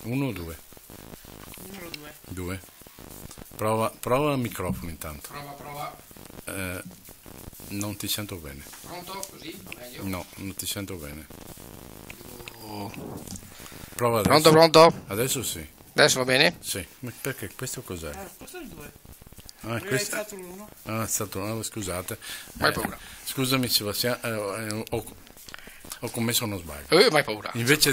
Uno o due? Numero 2. Due. Prova il microfono intanto. Prova. Non ti sento bene. Pronto? Così? Meglio? No, non ti sento bene. Oh. Prova adesso. Pronto? Adesso sì. Adesso va bene? Sì. Ma perché questo cos'è? Questo è il 2. Ah, Hai questo... alzato l'1. Ah, è stato... scusate. Mai paura. Scusami Sebastiano, ho commesso uno sbaglio. Mai paura. Invece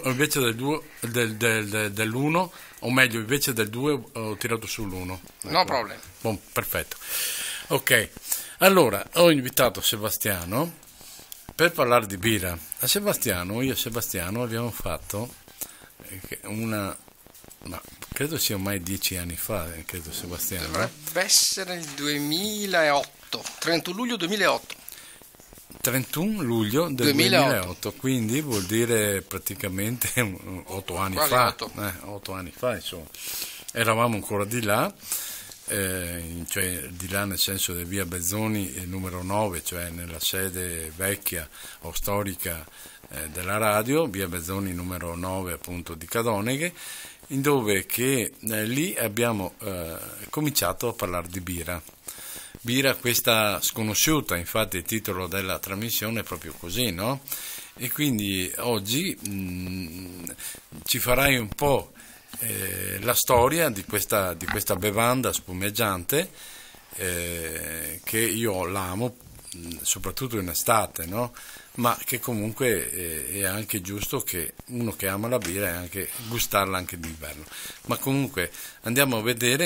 dell'1, o meglio, invece del 2 ho tirato sull'1. No problem. Bon, perfetto. Ok, allora ho invitato Sebastiano per parlare di birra. Io e Sebastiano abbiamo fatto ma credo sia ormai 10 anni fa, credo Sebastiano. Dovrebbe essere il 2008, 31 luglio 2008. 31 luglio del 2008, quindi vuol dire praticamente 8 anni Quasi fa. 8. 8 anni fa, insomma. Eravamo ancora di là, cioè di là nel senso di via Bezzoni numero 9, cioè nella sede vecchia o storica della radio, via Bezzoni numero 9 appunto di Cadoneghe, in dove che lì abbiamo cominciato a parlare di birra. Birra questa sconosciuta, infatti il titolo della trasmissione è proprio così, no? E quindi oggi ci farai un po' la storia di questa bevanda spumeggiante che io l'amo, soprattutto in estate, no? Ma che comunque è anche giusto che uno che ama la birra è anche gustarla anche d'inverno. Ma comunque andiamo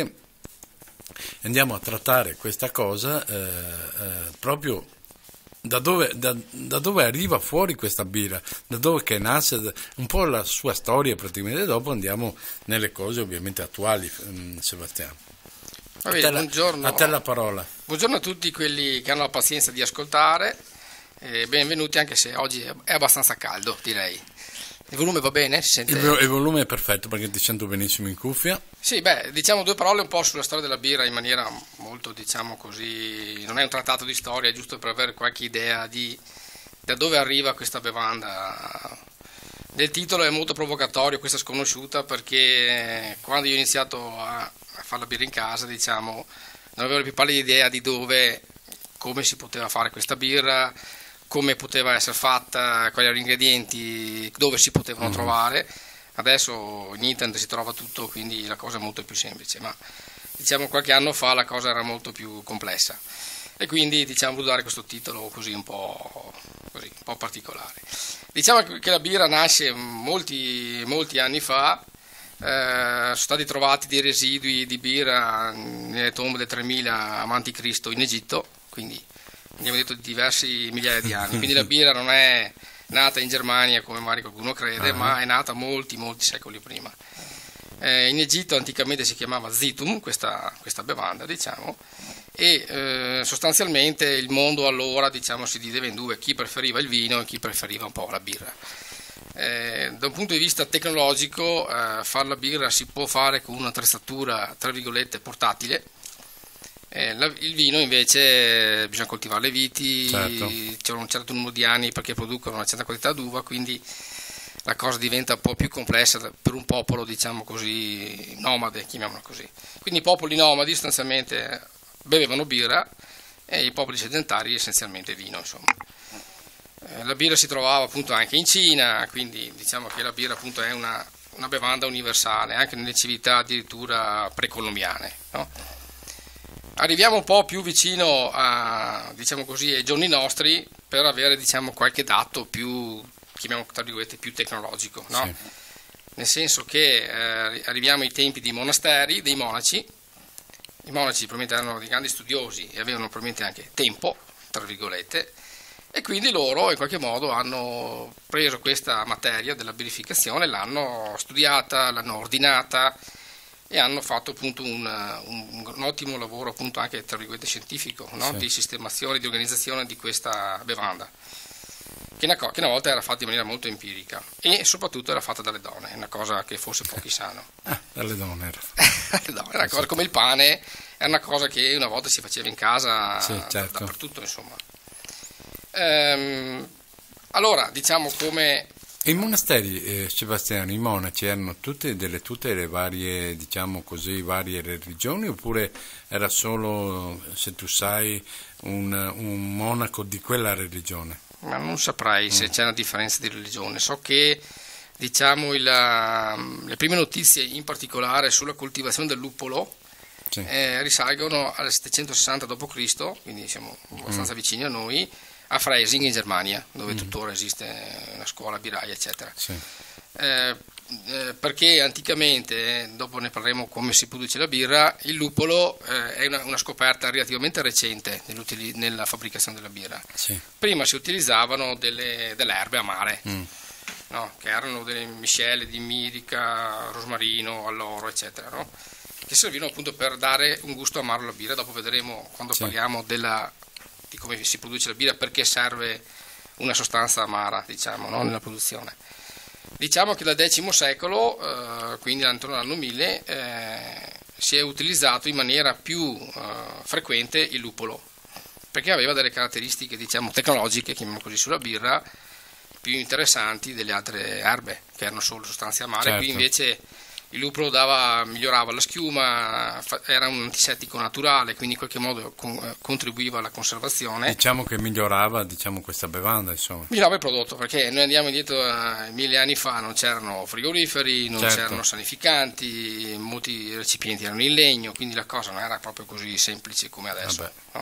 a trattare questa cosa proprio da dove arriva fuori questa birra, da dove che nasce, un po' la sua storia praticamente. Dopo andiamo nelle cose ovviamente attuali, Sebastiano. Va bene, buongiorno. A te la parola. Buongiorno a tutti quelli che hanno la pazienza di ascoltare. Benvenuti, anche se oggi è abbastanza caldo, direi. Il volume va bene? Si sente? Il volume è perfetto perché ti sento benissimo in cuffia. Sì, diciamo due parole un po' sulla storia della birra in maniera molto, diciamo così, non è un trattato di storia, è giusto per avere qualche idea da dove arriva questa bevanda. Il titolo è molto provocatorio, questa sconosciuta, perché quando io ho iniziato a fare la birra in casa, diciamo, non avevo più pallida idea di dove, come si poteva fare questa birra, come poteva essere fatta, quali erano gli ingredienti, dove si potevano trovare. Adesso in internet si trova tutto, quindi la cosa è molto più semplice, ma diciamo qualche anno fa la cosa era molto più complessa e quindi diciamo volevo dare questo titolo così un po' particolare. Diciamo che la birra nasce molti anni fa. Sono stati trovati dei residui di birra nelle tombe del 3000 a.C. in Egitto, quindi abbiamo detto di diversi migliaia di anni, quindi la birra non è nata in Germania come magari qualcuno crede, ma è nata molti secoli prima. In Egitto anticamente si chiamava zitum questa bevanda, diciamo, e sostanzialmente il mondo allora, diciamo, si divideva in due: chi preferiva il vino e chi preferiva un po' la birra. Da un punto di vista tecnologico, fare la birra si può fare con un'attrezzatura tra virgolette portatile. Il vino invece bisogna coltivare le viti, certo. C'è un certo numero di anni perché producono una certa quantità d'uva, quindi la cosa diventa un po' più complessa per un popolo, diciamo così, nomade, chiamiamolo così. Quindi i popoli nomadi sostanzialmente bevevano birra e i popoli sedentari essenzialmente vino, insomma. La birra si trovava appunto anche in Cina, quindi diciamo che la birra appunto è una bevanda universale anche nelle civiltà addirittura precolombiane, no? Arriviamo un po' più vicino diciamo così, ai giorni nostri per avere, diciamo, qualche dato più, chiamiamo tra virgolette, più tecnologico, no? Sì. Nel senso che arriviamo ai tempi dei monasteri, dei monaci. I monaci probabilmente erano dei grandi studiosi e avevano probabilmente anche tempo, tra virgolette, e quindi loro in qualche modo hanno preso questa materia della birrificazione, l'hanno studiata, l'hanno ordinata e hanno fatto appunto un ottimo lavoro appunto anche tra virgolette scientifico, no? Sì. Di sistemazione, di organizzazione di questa bevanda, che una volta era fatta in maniera molto empirica e soprattutto era fatta dalle donne, una cosa che forse pochi sanno. Dalle donne era una cosa come il pane, era una cosa che una volta si faceva in casa, sì, certo. Dappertutto, insomma. Allora, diciamo come E i monasteri, Sebastiano, i monaci erano tutte le varie, diciamo così, varie religioni, oppure era solo, se tu sai, un monaco di quella religione? Ma non saprei se c'è una differenza di religione. So che, diciamo, le prime notizie in particolare sulla coltivazione del luppolo Sì. Risalgono al 760 d.C., quindi siamo abbastanza vicini a noi, a Freising in Germania, dove tuttora esiste una scuola birraia, eccetera. Sì. Perché anticamente, dopo ne parleremo come si produce la birra, il luppolo è una scoperta relativamente recente nella fabbricazione della birra. Sì. Prima si utilizzavano delle erbe amare, no? Che erano delle miscele di mirica, rosmarino, alloro, eccetera, no? Che servivano appunto per dare un gusto amaro alla birra. Dopo vedremo, quando parliamo di come si produce la birra, perché serve una sostanza amara, diciamo, no? Nella produzione. Diciamo che dal X secolo, quindi intorno all'anno 1000, si è utilizzato in maniera più frequente il luppolo, perché aveva delle caratteristiche, diciamo, tecnologiche, chiamiamo così, sulla birra, più interessanti delle altre erbe, che erano solo sostanze amare. Certo. Qui invece il luppolo migliorava la schiuma, era un antisettico naturale, quindi in qualche modo contribuiva alla conservazione. Diciamo che migliorava, diciamo, questa bevanda, insomma. Migliorava il prodotto, perché noi andiamo indietro a 1000 anni fa, non c'erano frigoriferi, non c'erano sanificanti, molti recipienti erano in legno, quindi la cosa non era proprio così semplice come adesso. No?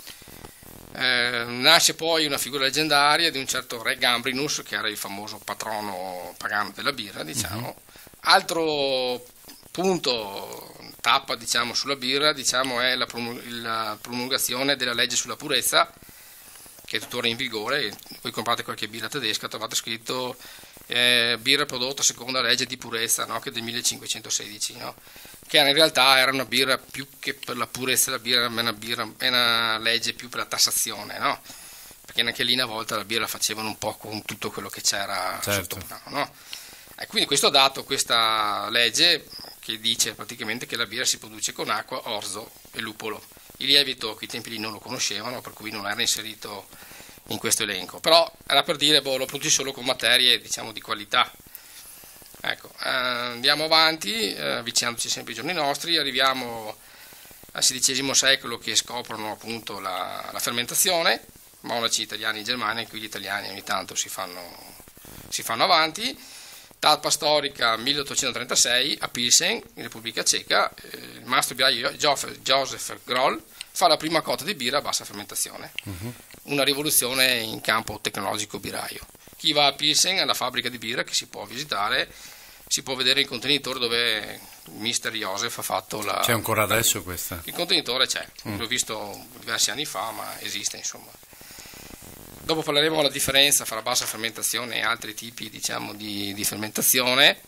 Nasce poi una figura leggendaria di un certo re Gambrinus, che era il famoso patrono pagano della birra, diciamo. Altro punto, tappa, diciamo, sulla birra, diciamo, è la promulgazione della legge sulla purezza, che è tuttora in vigore. Voi comprate qualche birra tedesca, trovate scritto birra prodotta secondo la legge di purezza, no? Che è del 1516, no? Che in realtà era una birra più che per la purezza della birra, è una legge più per la tassazione, no? Perché anche lì una volta la birra la facevano un po' con tutto quello che c'era sotto mano, no? E quindi questo ha dato questa legge che dice praticamente che la birra si produce con acqua, orzo e luppolo. Il lievito che i tempi lì non lo conoscevano, per cui non era inserito in questo elenco, però era per dire lo produci solo con materie, diciamo, di qualità. Ecco, andiamo avanti, avvicinandoci sempre ai giorni nostri, arriviamo al XVI secolo, che scoprono appunto la fermentazione, monaci italiani in Germania, qui gli italiani ogni tanto si fanno avanti. Tappa storica 1836 a Pilsen, in Repubblica Ceca, il mastro birraio Josef Groll fa la prima cotta di birra a bassa fermentazione, una rivoluzione in campo tecnologico birraio. Chi va a Pilsen, alla fabbrica di birra che si può visitare, si può vedere il contenitore dove mister Josef ha fatto la... C'è ancora adesso questa? Il contenitore c'è, l'ho visto diversi anni fa, ma esiste, insomma. Dopo parleremo della differenza fra bassa fermentazione e altri tipi, diciamo, di fermentazione.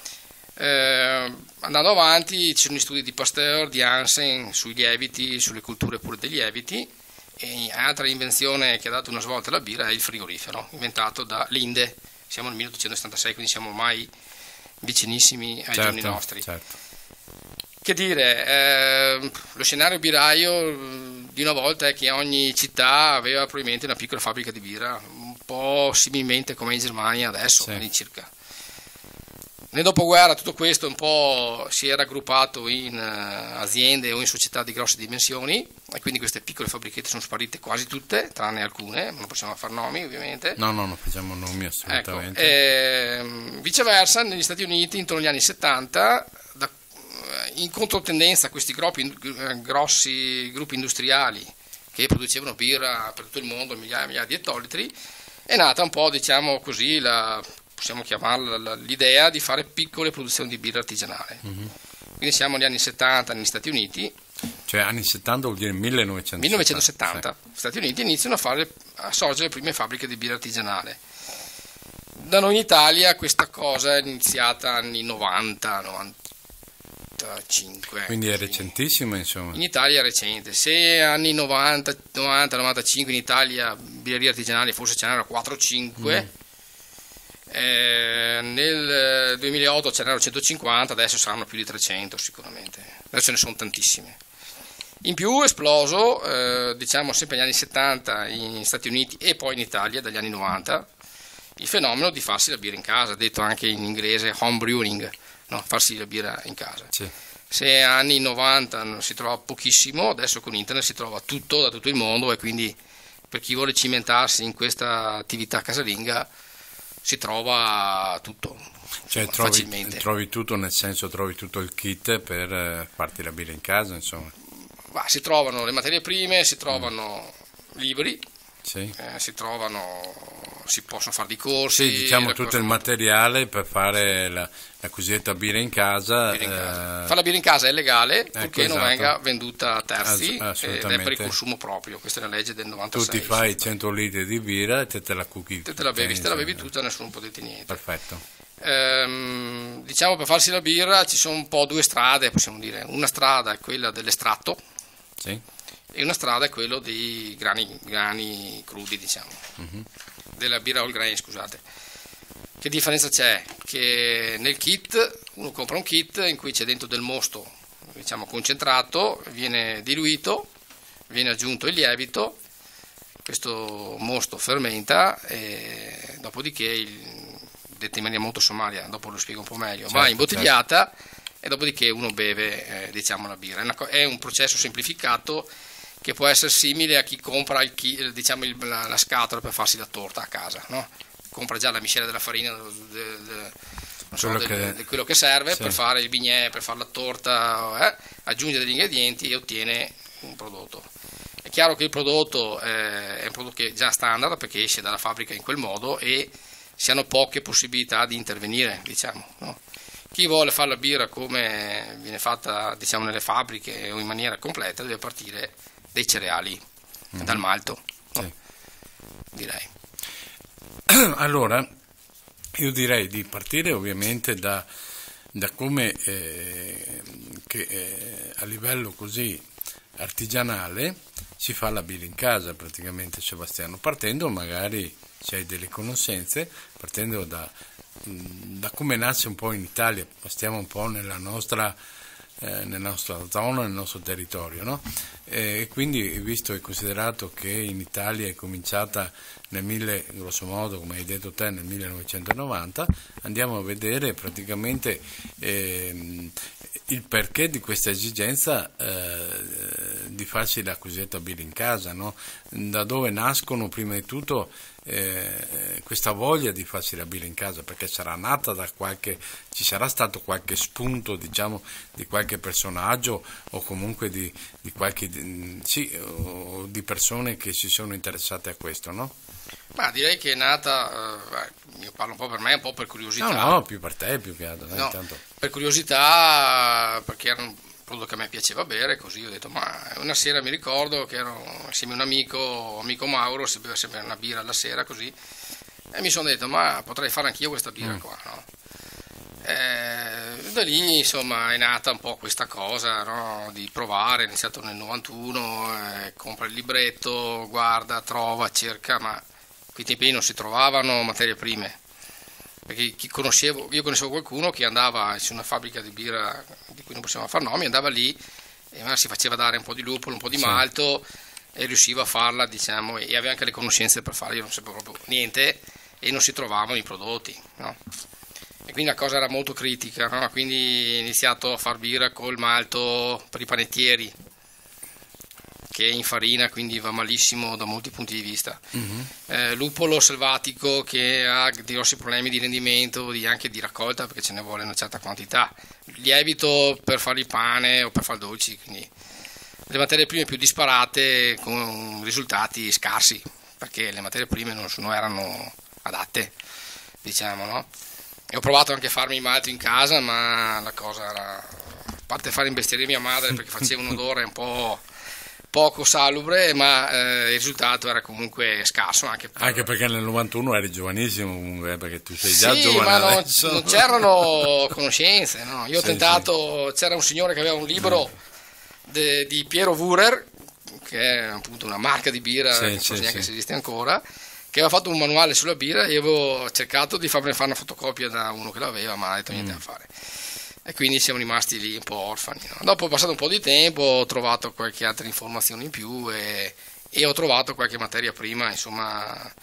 Andando avanti, ci sono gli studi di Pasteur, di Hansen sui lieviti, sulle culture pure dei lieviti, e altra invenzione che ha dato una svolta alla birra è il frigorifero, inventato da Linde. Siamo nel 1876, quindi siamo ormai vicinissimi ai giorni nostri. Certo. Che dire, lo scenario birraio di una volta è che ogni città aveva probabilmente una piccola fabbrica di birra, un po' similmente come in Germania adesso, all'incirca. Nel dopoguerra tutto questo un po' si era aggruppato in aziende o in società di grosse dimensioni, e quindi queste piccole fabbrichette sono sparite quasi tutte, tranne alcune, non possiamo far nomi ovviamente. No, non facciamo nomi assolutamente. Ecco, viceversa, negli Stati Uniti intorno agli anni 70, in controtendenza a questi grossi gruppi industriali che producevano birra per tutto il mondo, migliaia e migliaia di ettolitri, è nata un po', diciamo così, possiamo chiamarla l'idea di fare piccole produzioni di birra artigianale. Quindi siamo negli anni 70 negli Stati Uniti. Cioè anni 70 vuol dire 1970. 1970. Gli Stati Uniti iniziano a sorgere le prime fabbriche di birra artigianale. Da noi in Italia questa cosa è iniziata anni 90, 95. Quindi è recentissima, insomma. In Italia è recente. Se anni 90, 95 in Italia birrerie artigianali forse ce n'erano 4 o 5, nel 2008 ce n'erano 150, adesso saranno più di 300 sicuramente. Adesso ce ne sono tantissime. In più è esploso, diciamo sempre negli anni 70 negli Stati Uniti e poi in Italia dagli anni 90, il fenomeno di farsi la birra in casa, detto anche in inglese home brewing, no? Farsi la birra in casa. Sì. Se anni 90 non si trova pochissimo, adesso con internet si trova tutto da tutto il mondo, e quindi per chi vuole cimentarsi in questa attività casalinga si trova tutto, Cioè facilmente. trovi tutto, nel senso trovi tutto il kit per farti la birra in casa, insomma. Ma si trovano le materie prime, si trovano libri, Sì. si possono fare dei corsi. Sì, diciamo tutto il materiale per fare la cosiddetta birra in casa. Fare la birra in casa è legale, purché non esatto. venga venduta a terzi, ed è assolutamente. per il consumo proprio. Questa è la legge del 96. Tu ti fai 100 litri di birra e te la cuochi. Te la bevi tutta, nessuno può dirti niente. Perfetto. Diciamo, per farsi la birra ci sono un po' due strade, possiamo dire. Una strada è quella dell'estratto, Sì. e una strada è quello dei grani crudi, diciamo, della birra all grain, scusate. Che differenza c'è? Che nel kit, uno compra un kit in cui c'è dentro del mosto, diciamo, concentrato, viene diluito, viene aggiunto il lievito, questo mosto fermenta, e dopodiché, detto in maniera molto sommaria, dopo lo spiego un po' meglio, va imbottigliata, e dopodiché uno beve, diciamo, la birra. È un processo semplificato che può essere simile a chi compra diciamo, la scatola per farsi la torta a casa, no? Compra già la miscela della farina, di quello che serve, sì, per fare il bignè, per fare la torta, aggiunge degli ingredienti e ottiene un prodotto. È chiaro che il prodotto è un prodotto che è già standard, perché esce dalla fabbrica in quel modo e si hanno poche possibilità di intervenire, diciamo, no? Chi vuole fare la birra come viene fatta, diciamo, nelle fabbriche o in maniera completa, deve partire dai cereali, dal malto, no? Sì. Direi. Allora, io direi di partire ovviamente da come a livello così artigianale si fa la birra in casa, praticamente, Sebastiano, partendo magari, se hai delle conoscenze, partendo da come nasce un po' in Italia, stiamo un po' nella nostra zona, nel nostro territorio, no? E quindi, visto e considerato che in Italia è cominciata grosso modo, come hai detto te, nel 1990, andiamo a vedere praticamente il perché di questa esigenza di farsi la cosiddetta birra in casa, no? Da dove nascono prima di tutto questa voglia di farsi la birra in casa, perché sarà nata ci sarà stato qualche spunto, diciamo, di qualche personaggio o comunque di persone che si sono interessate a questo, no? Ma direi che è nata, io parlo un po' per me, un po' per curiosità. No, più per te, più che altro. No, per curiosità, perché era un prodotto che a me piaceva bere, così ho detto, ma una sera mi ricordo che ero insieme a un amico Mauro, si beveva sempre una birra alla sera, così, e mi sono detto, ma potrei fare anch'io questa birra qua, no? Da lì, insomma, è nata un po' questa cosa, no? Di provare. È iniziato nel 91, compra il libretto, guarda, trova, cerca, ma quei tempi non si trovavano materie prime, perché io conoscevo qualcuno che andava in una fabbrica di birra di cui non possiamo far nomi, andava lì e si faceva dare un po' di lupolo, un po' di malto, e riusciva a farla, diciamo, e aveva anche le conoscenze per farla. Io non sapevo proprio niente e non si trovavano i prodotti, no? E quindi la cosa era molto critica, no? Quindi ho iniziato a far birra col malto per i panettieri, che è in farina, quindi va malissimo da molti punti di vista. Lupolo selvatico, che ha grossi problemi di rendimento, anche di raccolta, perché ce ne vuole una certa quantità. Lievito per fare il pane o per fare dolci, quindi le materie prime più disparate con risultati scarsi, perché le materie prime non erano adatte, diciamo, no? E ho provato anche a farmi il malto in casa, ma la cosa era, a parte fare imbestialire mia madre perché faceva un odore un po' poco salubre, ma il risultato era comunque scarso. Anche perché nel 91 eri giovanissimo, comunque, perché tu sei già giovane. Ma adesso. Non c'erano conoscenze, no? Io ho tentato, c'era un signore che aveva un libro di Piero Wurer, che è appunto una marca di birra, che non so neanche se esiste ancora, che aveva fatto un manuale sulla birra, e io avevo cercato di farmi fare una fotocopia da uno che l'aveva, ma non ha detto niente da fare. E quindi siamo rimasti lì un po' orfani, no? Dopo, passato un po' di tempo, ho trovato qualche altra informazione in più e ho trovato qualche materia prima, insomma,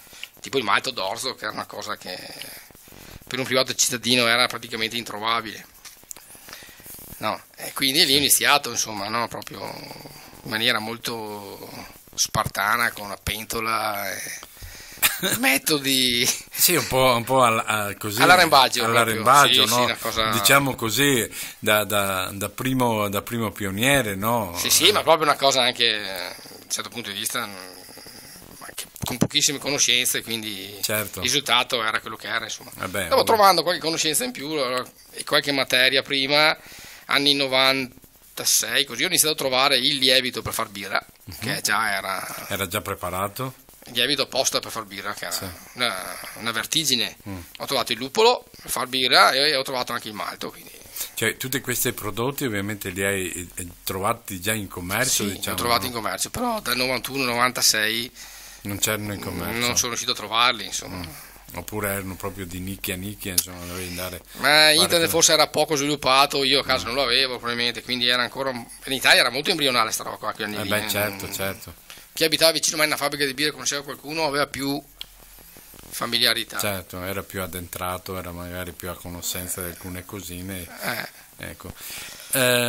tipo il malto d'orzo, che era una cosa che per un privato cittadino era praticamente introvabile. No, e quindi lì ho iniziato, insomma, no, proprio in maniera molto spartana, con una pentola e metodi. Sì, un po' così, all'arrembaggio, all'arrembaggio, sì, no? sì, una cosa... Diciamo così, da primo pioniere, no? Sì, ma proprio una cosa anche, da un certo punto di vista, anche con pochissime conoscenze, quindi Certo. il risultato era quello che era, insomma. Vabbè, Stavo trovando qualche conoscenza in più e qualche materia prima, anni 96, così ho iniziato a trovare il lievito per far birra, che già era già preparato? il lievito apposta per far birra, che era una vertigine. Ho trovato il lupolo per far birra e ho trovato anche il malto, quindi... Cioè, tutti questi prodotti ovviamente li hai trovati già in commercio? Sì, diciamo, li ho trovati no? in commercio, però dal 91-96 Non c'erano in commercio? non sono riuscito a trovarli, insomma. Oppure erano proprio di nicchia, insomma, dovevi andare... Ma internet forse era poco sviluppato, io a casa non lo avevo probabilmente, quindi era ancora... In Italia era molto embrionale sta roba qua, quegli anni lì. Beh, certo. Chi abitava vicino a me in una fabbrica di birra, conosceva qualcuno, aveva più familiarità. Certo, era più addentrato, era magari più a conoscenza di alcune cosine. Ecco. È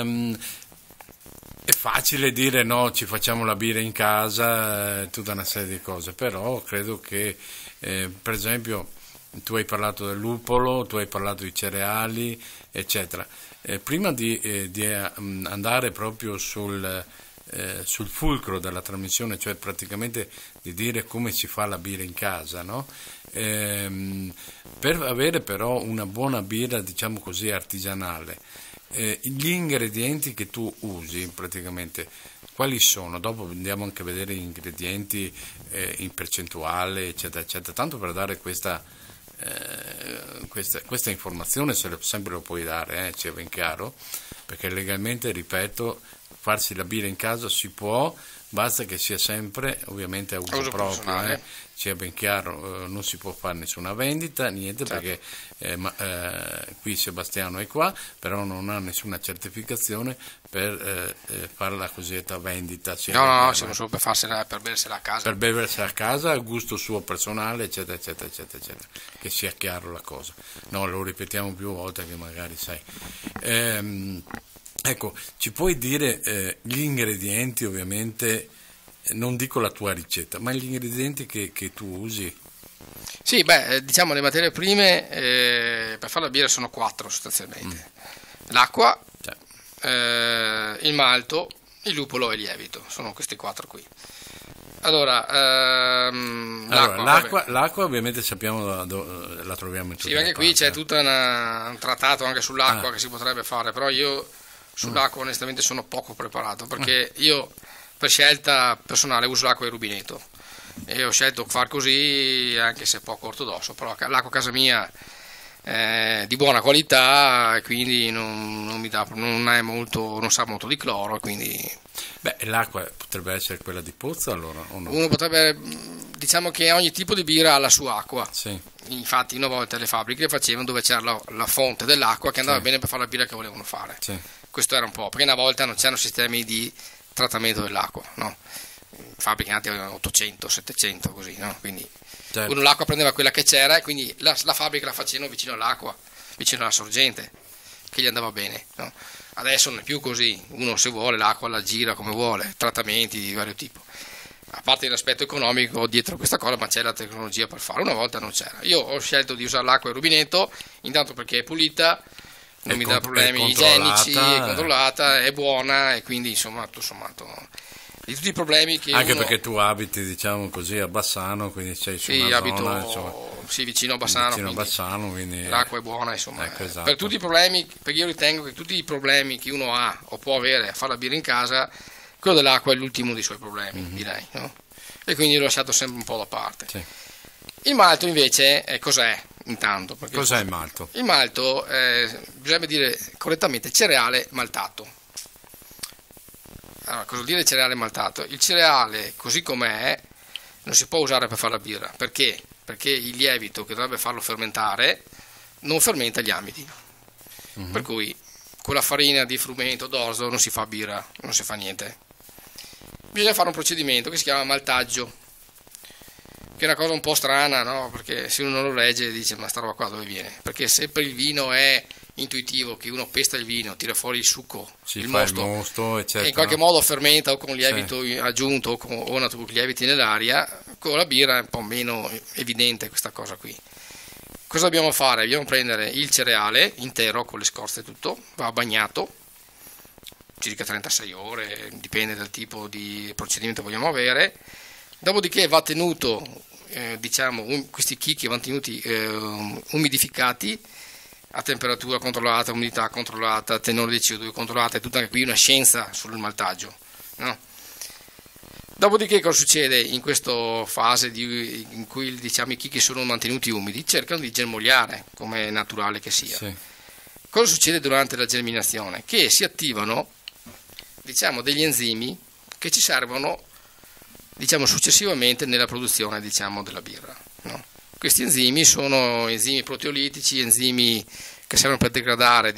facile dire no, ci facciamo la birra in casa, tutta una serie di cose, però credo che, per esempio, tu hai parlato del lupolo, tu hai parlato di cereali, eccetera. Prima di andare proprio sul fulcro della trasmissione, cioè praticamente di dire come si fa la birra in casa, no? Per avere però una buona birra, diciamo così, artigianale, gli ingredienti che tu usi praticamente quali sono? Dopo andiamo anche a vedere gli ingredienti in percentuale, eccetera, eccetera, tanto per dare questa informazione, sempre lo puoi dare, sia ben chiaro, perché legalmente, ripeto, farsi la birra in casa si può, basta che sia sempre ovviamente a uso proprio, sia ben chiaro, non si può fare nessuna vendita, niente, certo. Perché qui Sebastiano è qua, però non ha nessuna certificazione per fare la cosiddetta vendita. No, siamo solo per farsela, per bersela a casa. Per bersela a casa, a gusto suo personale, eccetera, eccetera, eccetera, eccetera, che sia chiaro la cosa. No, lo ripetiamo più volte che magari sai. Ecco, ci puoi dire gli ingredienti, ovviamente, non dico la tua ricetta, ma gli ingredienti che tu usi? Sì, diciamo le materie prime per fare la birra sono 4 sostanzialmente. L'acqua, il malto, il lupolo e il lievito, sono questi 4 qui. Allora, l'acqua ovviamente sappiamo la troviamo in tutte le anche parti. Qui c'è tutto un trattato anche sull'acqua che si potrebbe fare, però io sull'acqua onestamente sono poco preparato, perché io per scelta personale uso l'acqua di rubinetto e ho scelto far così, anche se è poco ortodosso, però l'acqua a casa mia è di buona qualità, quindi non sa molto di cloro, quindi... l'acqua potrebbe essere quella di pozzo, allora, o no? Uno potrebbe, diciamo che ogni tipo di birra ha la sua acqua. Sì. Infatti una volta le fabbriche facevano dove c'era la fonte dell'acqua che andava bene per fare la birra che volevano fare. Sì. Questo era un po', perché una volta non c'erano sistemi di trattamento dell'acqua, no? Fabbriche nate avevano 800, 700 così, no? Quindi certo. Uno l'acqua prendeva quella che c'era e quindi la fabbrica la facevano vicino all'acqua, vicino alla sorgente, che gli andava bene, no? Adesso non è più così, uno se vuole l'acqua la gira come vuole, trattamenti di vario tipo. A parte l'aspetto economico dietro questa cosa, ma c'è la tecnologia per farlo, una volta non c'era. Io ho scelto di usare l'acqua di rubinetto, intanto perché è pulita, non mi dà problemi igienici, è controllata, è buona e quindi insomma tutto sommato di tutti i problemi che anche perché tu abiti, diciamo così, a Bassano, quindi sei su una zona, insomma, vicino a Bassano, quindi l'acqua è buona, insomma, ecco, esatto. Per tutti i problemi, perché io ritengo che tutti i problemi che uno ha o può avere a fare la birra in casa, quello dell'acqua è l'ultimo dei suoi problemi, direi, no? E quindi l'ho lasciato sempre un po' da parte. Sì. Il malto invece cos'è? Intanto, cos'è il malto? Il malto, bisogna dire correttamente, cereale maltato. Allora, cosa vuol dire cereale maltato? Il cereale, così com'è, non si può usare per fare la birra. Perché? Perché il lievito che dovrebbe farlo fermentare non fermenta gli amidi. Per cui con la farina di frumento, d'orzo, non si fa birra, non si fa niente. Bisogna fare un procedimento che si chiama maltaggio. che è una cosa un po' strana, no? Perché se uno non lo legge dice ma sta roba qua dove viene? Perché se per il vino è intuitivo che uno pesta il vino, tira fuori il succo, il mosto, eccetera, e in qualche modo fermenta o con lievito aggiunto o con lieviti nell'aria, con la birra è un po' meno evidente questa cosa qui. Cosa dobbiamo fare? Dobbiamo prendere il cereale intero con le scorze e tutto, va bagnato circa 36 ore, dipende dal tipo di procedimento che vogliamo avere. Dopodiché va tenuto, questi chicchi vanno tenuti umidificati a temperatura controllata, umidità controllata, tenore di CO2 controllata, è tutta anche qui una scienza sul maltagio, no? Dopodiché cosa succede in questa fase in cui i chicchi sono mantenuti umidi? Cercano di germogliare, come è naturale che sia. Sì. Cosa succede durante la germinazione? Che si attivano degli enzimi che ci servono successivamente nella produzione della birra, no? Questi enzimi sono enzimi proteolitici, enzimi che servono per degradare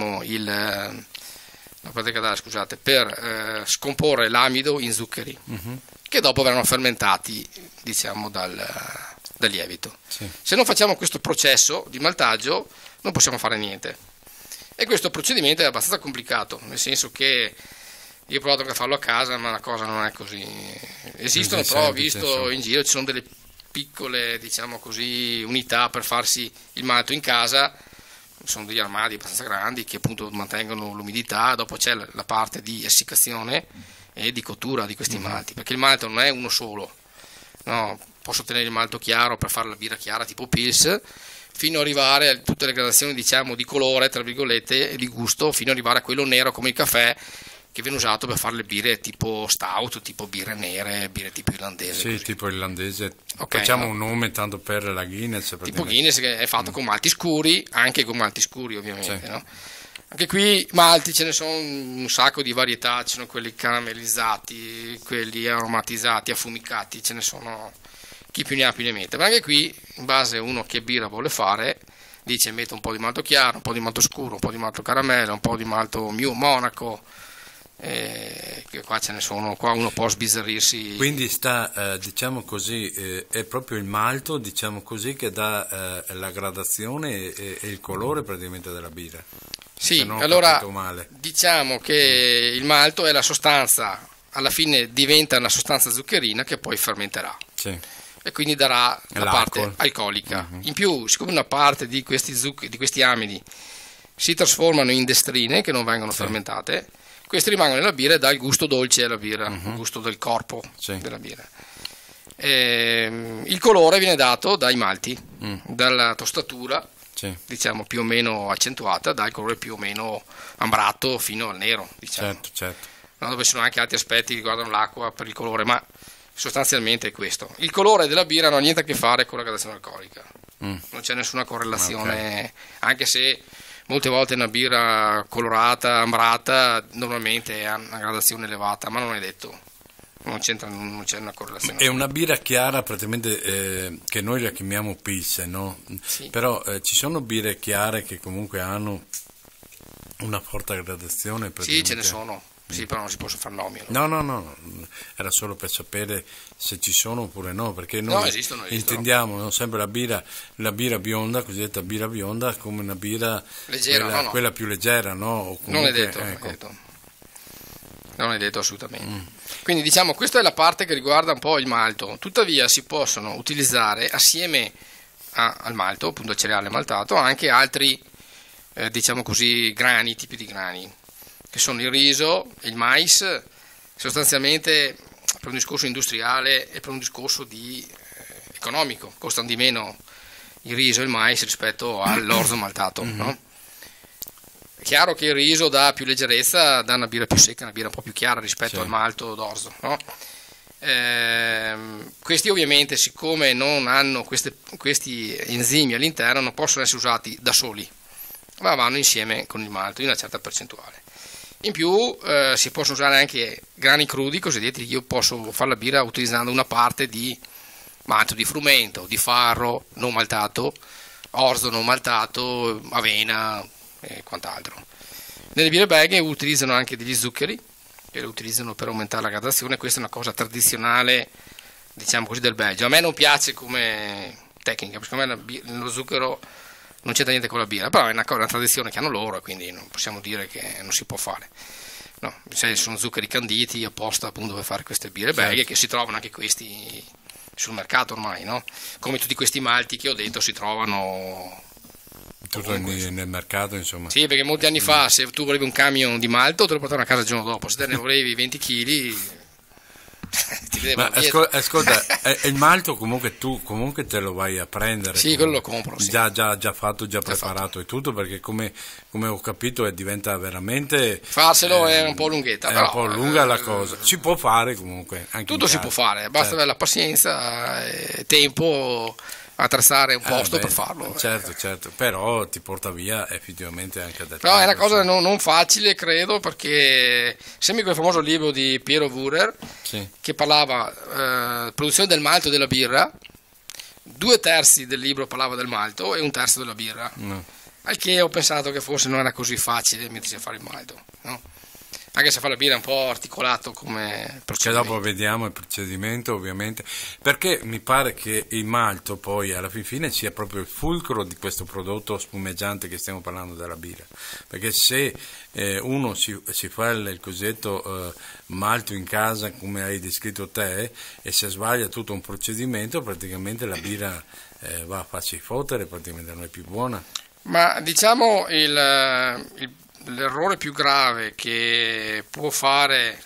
per scomporre l'amido in zuccheri, che dopo verranno fermentati dal lievito. Sì. Se non facciamo questo processo di maltaggio non possiamo fare niente, e questo procedimento è abbastanza complicato, nel senso che io ho provato anche a farlo a casa, ma la cosa non è così. Esistono, però ho visto in giro, ci sono delle piccole, unità per farsi il malto in casa. Sono degli armadi abbastanza grandi che appunto mantengono l'umidità. Dopo c'è la parte di essiccazione e di cottura di questi malti, perché il malto non è uno solo, no? Posso tenere il malto chiaro per fare la birra chiara tipo Pils, fino ad arrivare a tutte le gradazioni di colore, tra virgolette, e di gusto, fino ad arrivare a quello nero come il caffè, che viene usato per fare le birre tipo stout, tipo birre nere, birre tipo irlandese. Sì, così. Tipo irlandese. Okay, facciamo un nome tanto per la Guinness. Tipo Guinness, che è fatto con malti scuri, anche con malti scuri ovviamente, sì. No? Anche qui malti ce ne sono un sacco di varietà, ci sono quelli caramellizzati, quelli aromatizzati, affumicati, ce ne sono chi più ne ha più ne mette. Ma anche qui, in base a uno che birra vuole fare, dice metto un po' di malto chiaro, un po' di malto scuro, un po' di malto caramella, un po' di malto Monaco. Che qua ce ne sono, qua uno può sbizzarrirsi. Quindi è proprio il malto, che dà la gradazione e il colore praticamente della birra. Sì, allora diciamo che il malto è la sostanza, alla fine diventa una sostanza zuccherina che poi fermenterà. Sì. E quindi darà la parte alcolica. In più, siccome una parte di questi amidi si trasformano in destrine che non vengono fermentate, questi rimangono nella birra e dà il gusto dolce alla birra, il gusto del corpo della birra. Il colore viene dato dai malti, dalla tostatura, più o meno accentuata, dal colore più o meno ambrato fino al nero, Certo. No, dove ci sono anche altri aspetti che riguardano l'acqua per il colore, ma sostanzialmente è questo. Il colore della birra non ha niente a che fare con la gradazione alcolica, non c'è nessuna correlazione, anche se molte volte una birra colorata, ambrata, normalmente ha una gradazione elevata, ma non è detto, non c'è una correlazione. È una birra chiara praticamente, che noi la chiamiamo Pils, no? Sì. Però ci sono birre chiare che comunque hanno una forte gradazione? Sì, ce ne sono. Sì, però non si possono fare nomi. No, era solo per sapere se ci sono oppure no, perché noi esistono. Intendiamo sempre la birra bionda, cosiddetta birra bionda, come una birra leggera, quella più leggera, no? O comunque, non è detto, non è detto assolutamente. Quindi questa è la parte che riguarda un po' il malto, tuttavia si possono utilizzare assieme al malto, appunto al cereale maltato, anche altri grani, tipi di grani, che sono il riso e il mais, sostanzialmente per un discorso industriale e per un discorso economico, costano di meno il riso e il mais rispetto all'orzo maltato, no? È chiaro che il riso dà più leggerezza, dà una birra più secca, una birra un po' più chiara rispetto al malto d'orzo, no? Questi ovviamente, siccome non hanno questi enzimi all'interno, non possono essere usati da soli, ma vanno insieme con il malto in una certa percentuale. In più si possono usare anche grani crudi cosiddetti. Io posso fare la birra utilizzando una parte di malto di frumento, di farro non maltato, orzo non maltato, avena e quant'altro. Nelle birre belghe utilizzano anche degli zuccheri, che lo utilizzano per aumentare la gradazione. Questa è una cosa tradizionale diciamo così, del Belgio. A me non piace come tecnica, perché secondo me lo zucchero non c'entra niente con la birra, però è una tradizione che hanno loro, e quindi non possiamo dire che non si può fare. No, sono zuccheri canditi apposta appunto per fare queste birre belghe, che si trovano anche questi sul mercato ormai, no? Come tutti questi malti che ho detto si trovano tutto nel mercato, insomma. Sì, perché molti anni fa, se tu volevi un camion di malto, te lo portavano a casa il giorno dopo. Se te ne volevi 20 kg, ti vedevano dietro. Ascolta, il malto comunque tu comunque te lo vai a prendere. Sì, quello lo compro. Sì. Già fatto, già preparato e tutto, perché come ho capito diventa veramente... Farselo è un po' lunghetta. È però, un po' lunga la cosa. Si può fare comunque. Anche tutto si può fare, basta avere la pazienza e tempo, attrezzare un posto per farlo. Certo, però ti porta via effettivamente anche del Però è una cosa non facile, credo, perché sembra quel famoso libro di Piero Wurer, che parlava produzione del malto e della birra, 2/3 del libro parlava del malto e 1/3 della birra, al che ho pensato che forse non era così facile mettersi a fare il malto, no? Anche se fa la birra è un po' articolato come procedimento. Che dopo vediamo il procedimento, ovviamente, perché mi pare che il malto poi alla fine sia proprio il fulcro di questo prodotto spumeggiante che stiamo parlando della birra, perché se uno si fa il cosiddetto malto in casa come hai descritto te, e se sbaglia tutto un procedimento praticamente la birra va a farsi fottere, praticamente non è più buona. Ma diciamo l'errore più grave che può fare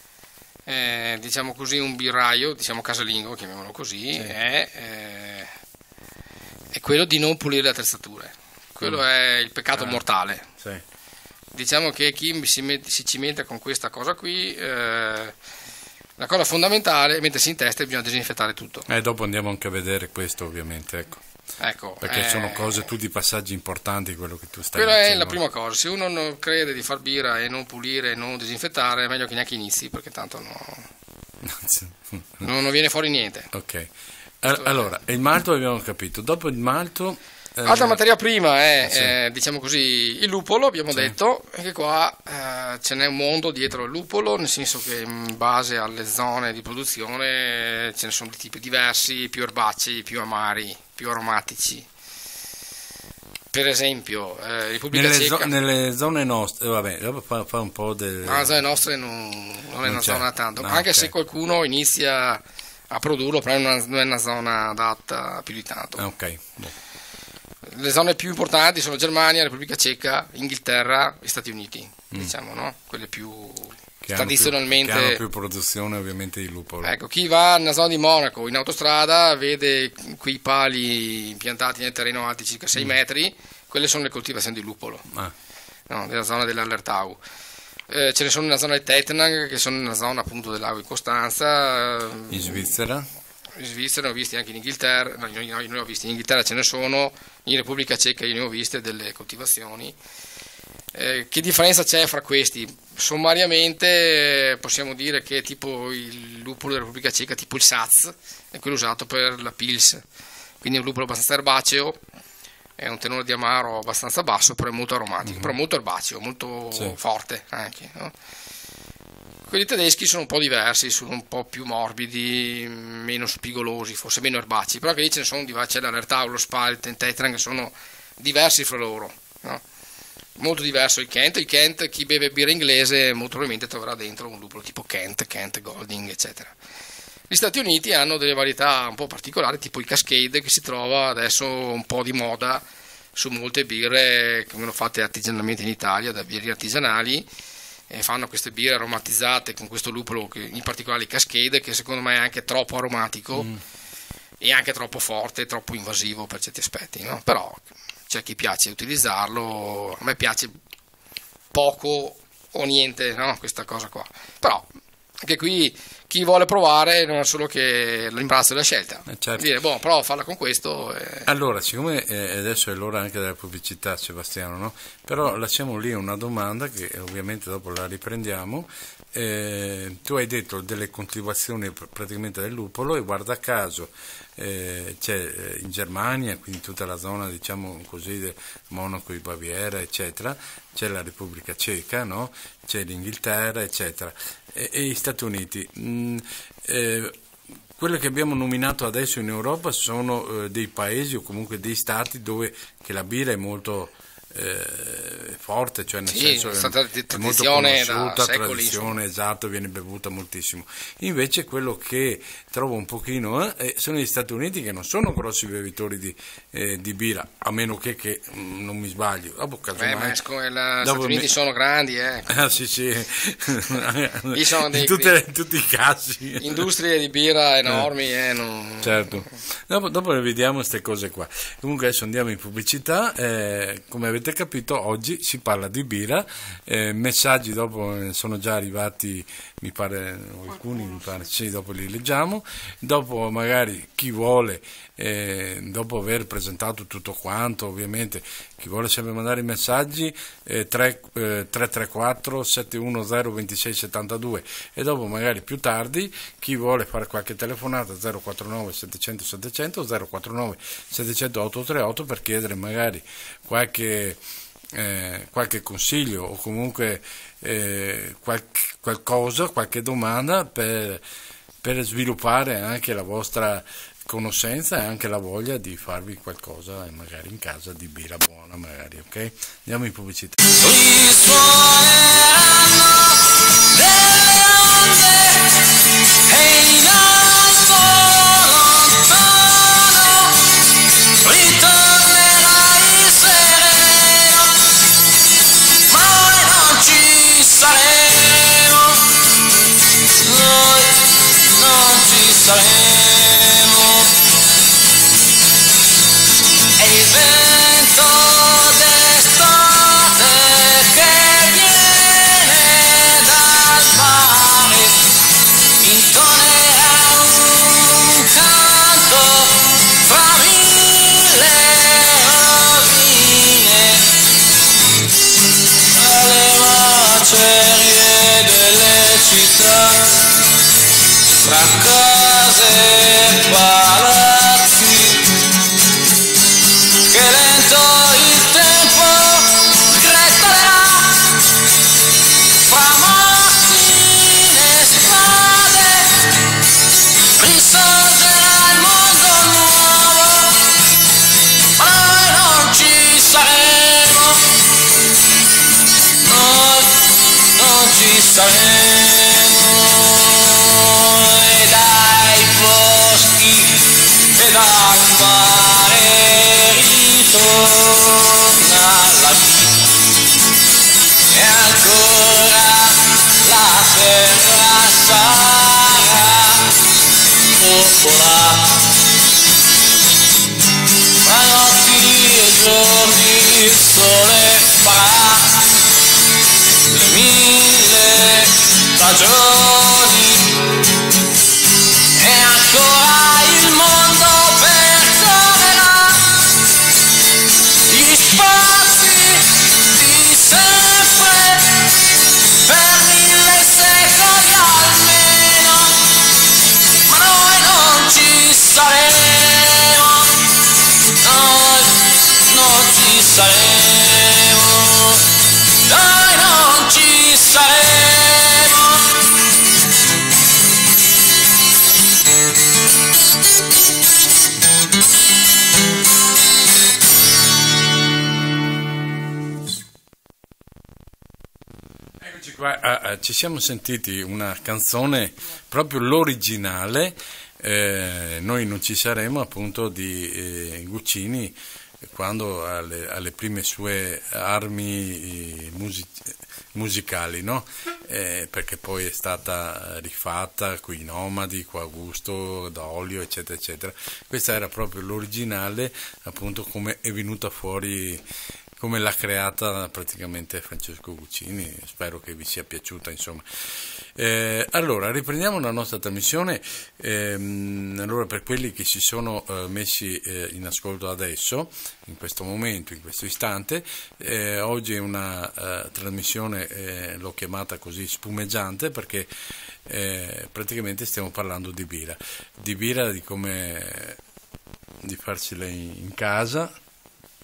diciamo così un birraio, diciamo casalingo, chiamiamolo così, è quello di non pulire le attrezzature. Quello è il peccato mortale. Sì. Diciamo che chi si cimenta con questa cosa qui, la cosa fondamentale è mettersi in testa e bisogna disinfettare tutto. Dopo andiamo anche a vedere questo, ovviamente, ecco. Perché sono cose, tutti passaggi importanti, quello che tu stai dicendo. Quella è la prima cosa. Se uno non crede di far birra e non pulire e non disinfettare, è meglio che neanche inizi, perché tanto non viene fuori niente. Ok. Allora, il malto abbiamo capito. Dopo il malto... Altra materia prima è diciamo così, il lupolo, abbiamo detto, e che qua ce n'è un mondo dietro al lupolo, nel senso che in base alle zone di produzione ce ne sono di tipi diversi, più erbacei, più amari, più aromatici. Per esempio, Repubblica Ceca. Nelle zone nostre, vabbè, dopo fa un po' del... No, le zone nostre non è una zona tanto, anche se qualcuno inizia a produrlo, però non è una zona adatta più di tanto. Ok. Le zone più importanti sono Germania, Repubblica Ceca, Inghilterra e Stati Uniti, diciamo, no? Quelle più tradizionalmente... che hanno più produzione ovviamente di lupolo. Ecco, chi va nella zona di Monaco in autostrada vede quei pali impiantati nel terreno alti circa 6 metri, quelle sono le coltivazioni di lupolo, no, nella zona dell'Allertau. Ce ne sono nella zona di Tettnang, che sono nella zona appunto del lago di Costanza. In Svizzera? In Svizzera, ne ho visti anche in Inghilterra, noi ho visti in Inghilterra, ce ne sono, in Repubblica Ceca io ne ho viste delle coltivazioni. Che differenza c'è fra questi? Sommariamente possiamo dire che tipo il lupolo della Repubblica Ceca, tipo il Saz, è quello usato per la Pils, quindi è un lupolo abbastanza erbaceo, è un tenore di amaro abbastanza basso, però è molto aromatico, però molto erbaceo, molto forte anche, no? Quelli tedeschi sono un po' diversi, sono un po' più morbidi, meno spigolosi, forse meno erbacei, però che lì ce ne sono diversi, c'è l'Allertau, lo Spalt, il Tetrang, che sono diversi fra loro, no? Molto diverso il Kent, chi beve birra inglese molto probabilmente troverà dentro un lupolo tipo Kent, Golding, eccetera. Gli Stati Uniti hanno delle varietà un po' particolari, tipo il Cascade, che si trova adesso un po' di moda su molte birre che vengono fatte artigianalmente in Italia, da birre artigianali, e fanno queste birre aromatizzate con questo lupolo, in particolare il Cascade, che secondo me è anche troppo aromatico e anche troppo forte, troppo invasivo per certi aspetti, no? Però c'è chi piace utilizzarlo, a me piace poco o niente, no? Questa cosa qua, però anche qui chi vuole provare non è solo che l'imbarazzo della scelta, certo. Dire prova a farla con questo. Allora, siccome adesso è l'ora anche della pubblicità, Sebastiano, no? Però lasciamo lì una domanda che ovviamente dopo la riprendiamo. Tu hai detto delle coltivazioni praticamente del lupolo, e guarda caso c'è in Germania, quindi tutta la zona diciamo così del Monaco di Baviera eccetera, c'è la Repubblica Ceca, no? C'è l'Inghilterra eccetera, e gli Stati Uniti. Quello che abbiamo nominato adesso in Europa sono dei paesi o comunque dei stati dove che la birra è molto forte, cioè nel senso è stata è molto tradizione conosciuta, da secoli, tradizione, esatto, viene bevuta moltissimo. Invece quello che trovo un pochino sono gli Stati Uniti, che non sono grossi bevitori di birra, a meno che non mi sbaglio. Dopo, ma gli Stati Uniti sono grandi, Ah, sì, sì. Lì sono in tutti i casi. Industrie di birra enormi, non... Certo. Dopo vediamo queste cose qua. Comunque adesso andiamo in pubblicità. Come avete capito, oggi si parla di birra. Messaggi dopo sono già arrivati, mi pare, alcuni, mi pare, sì, dopo li leggiamo. Dopo magari chi vuole, dopo aver presentato tutto quanto, ovviamente, chi vuole sempre mandare i messaggi, 334 710 2672, e dopo magari più tardi chi vuole fare qualche telefonata 049 700 700 049 700 838 per chiedere magari qualche consiglio o comunque qualcosa, qualche domanda per sviluppare anche la vostra conoscenza e anche la voglia di farvi qualcosa magari in casa di birra buona, magari, ok? Andiamo in pubblicità. Risuoneranno delle onde e in alto lontano ritornerai sereno, ma noi non ci saremo, noi non ci saremo. E il vento d'estate che viene dal mare intonerà un canto fra mille rovine, alle macerie delle città, fra case e palazzi, che lento il tempo sgretolerà, fra macchine e strade risorgerà il mondo nuovo, ma noi non ci saremo, noi non ci saremo, e dai boschi e dal mare ritorna la vita, e ancora la terra sarà popolata, fra notti e giorni il sole farà le mille stagioni, e ancora il mondo percorrerà gli spazi di sempre per 1000 secoli almeno, ma noi non ci saremo, noi non ci saremo, noi non ci saremo. Eccoci qua, ci siamo sentiti una canzone, proprio l'originale, Noi non ci saremo, appunto, di Guccini, quando alle prime sue armi musicali, no? Perché poi è stata rifatta con i Nomadi, con Augusto D'Olio, eccetera eccetera. Questa era proprio l'originale, appunto, come è venuta fuori, come l'ha creata praticamente Francesco Guccini. Spero che vi sia piaciuta, insomma. Allora, riprendiamo la nostra trasmissione. Allora, per quelli che si sono messi in ascolto adesso, in questo momento, in questo istante, oggi è una trasmissione, l'ho chiamata così, spumeggiante, perché praticamente stiamo parlando di birra, di come di farcela in casa,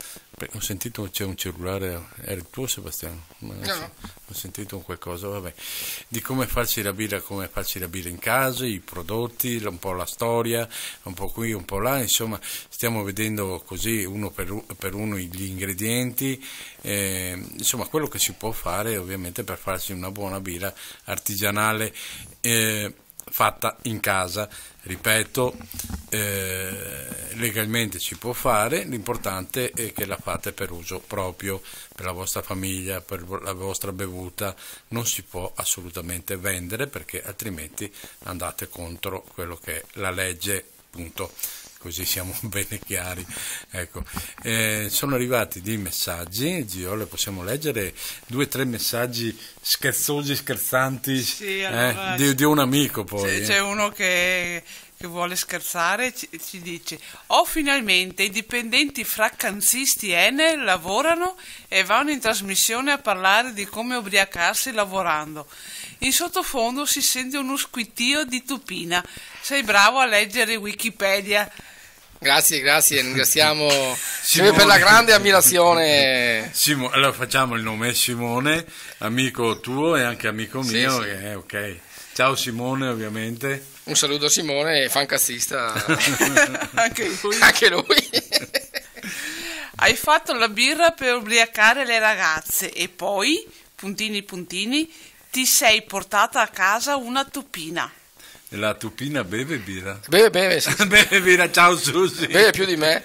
Ho sentito c'è un cellulare, era il tuo Sebastiano? No. Ho sentito qualcosa, vabbè, di come farci la birra in casa, i prodotti, un po' la storia, un po' qui, un po' là, insomma stiamo vedendo così uno per uno gli ingredienti, insomma quello che si può fare ovviamente per farsi una buona birra artigianale fatta in casa. Ripeto, legalmente si può fare, l'importante è che la fate per uso proprio, per la vostra famiglia, per la vostra bevuta, non si può assolutamente vendere perché altrimenti andate contro quello che è la legge, punto. Così siamo bene chiari. Ecco. Sono arrivati dei messaggi, Giole, possiamo leggere 2 o 3 messaggi scherzosi, scherzanti, sì, allora, di un amico poi. C'è uno che vuole scherzare, ci dice: finalmente i dipendenti fraccanzisti Enel lavorano e vanno in trasmissione a parlare di come ubriacarsi lavorando. In sottofondo si sente uno squittio di tupina. Sei bravo a leggere Wikipedia. Grazie, ringraziamo Simone per la grande ammirazione. Allora facciamo il nome Simone, amico tuo e anche amico mio. Sì. Ok. Ciao Simone, ovviamente. Un saluto a Simone, fancazzista. Anche lui. Hai fatto la birra per ubriacare le ragazze e poi, puntini puntini, ti sei portata a casa una tupina. La tupina beve birra? Beve, sì. Beve birra, ciao Susi. Beve più di me.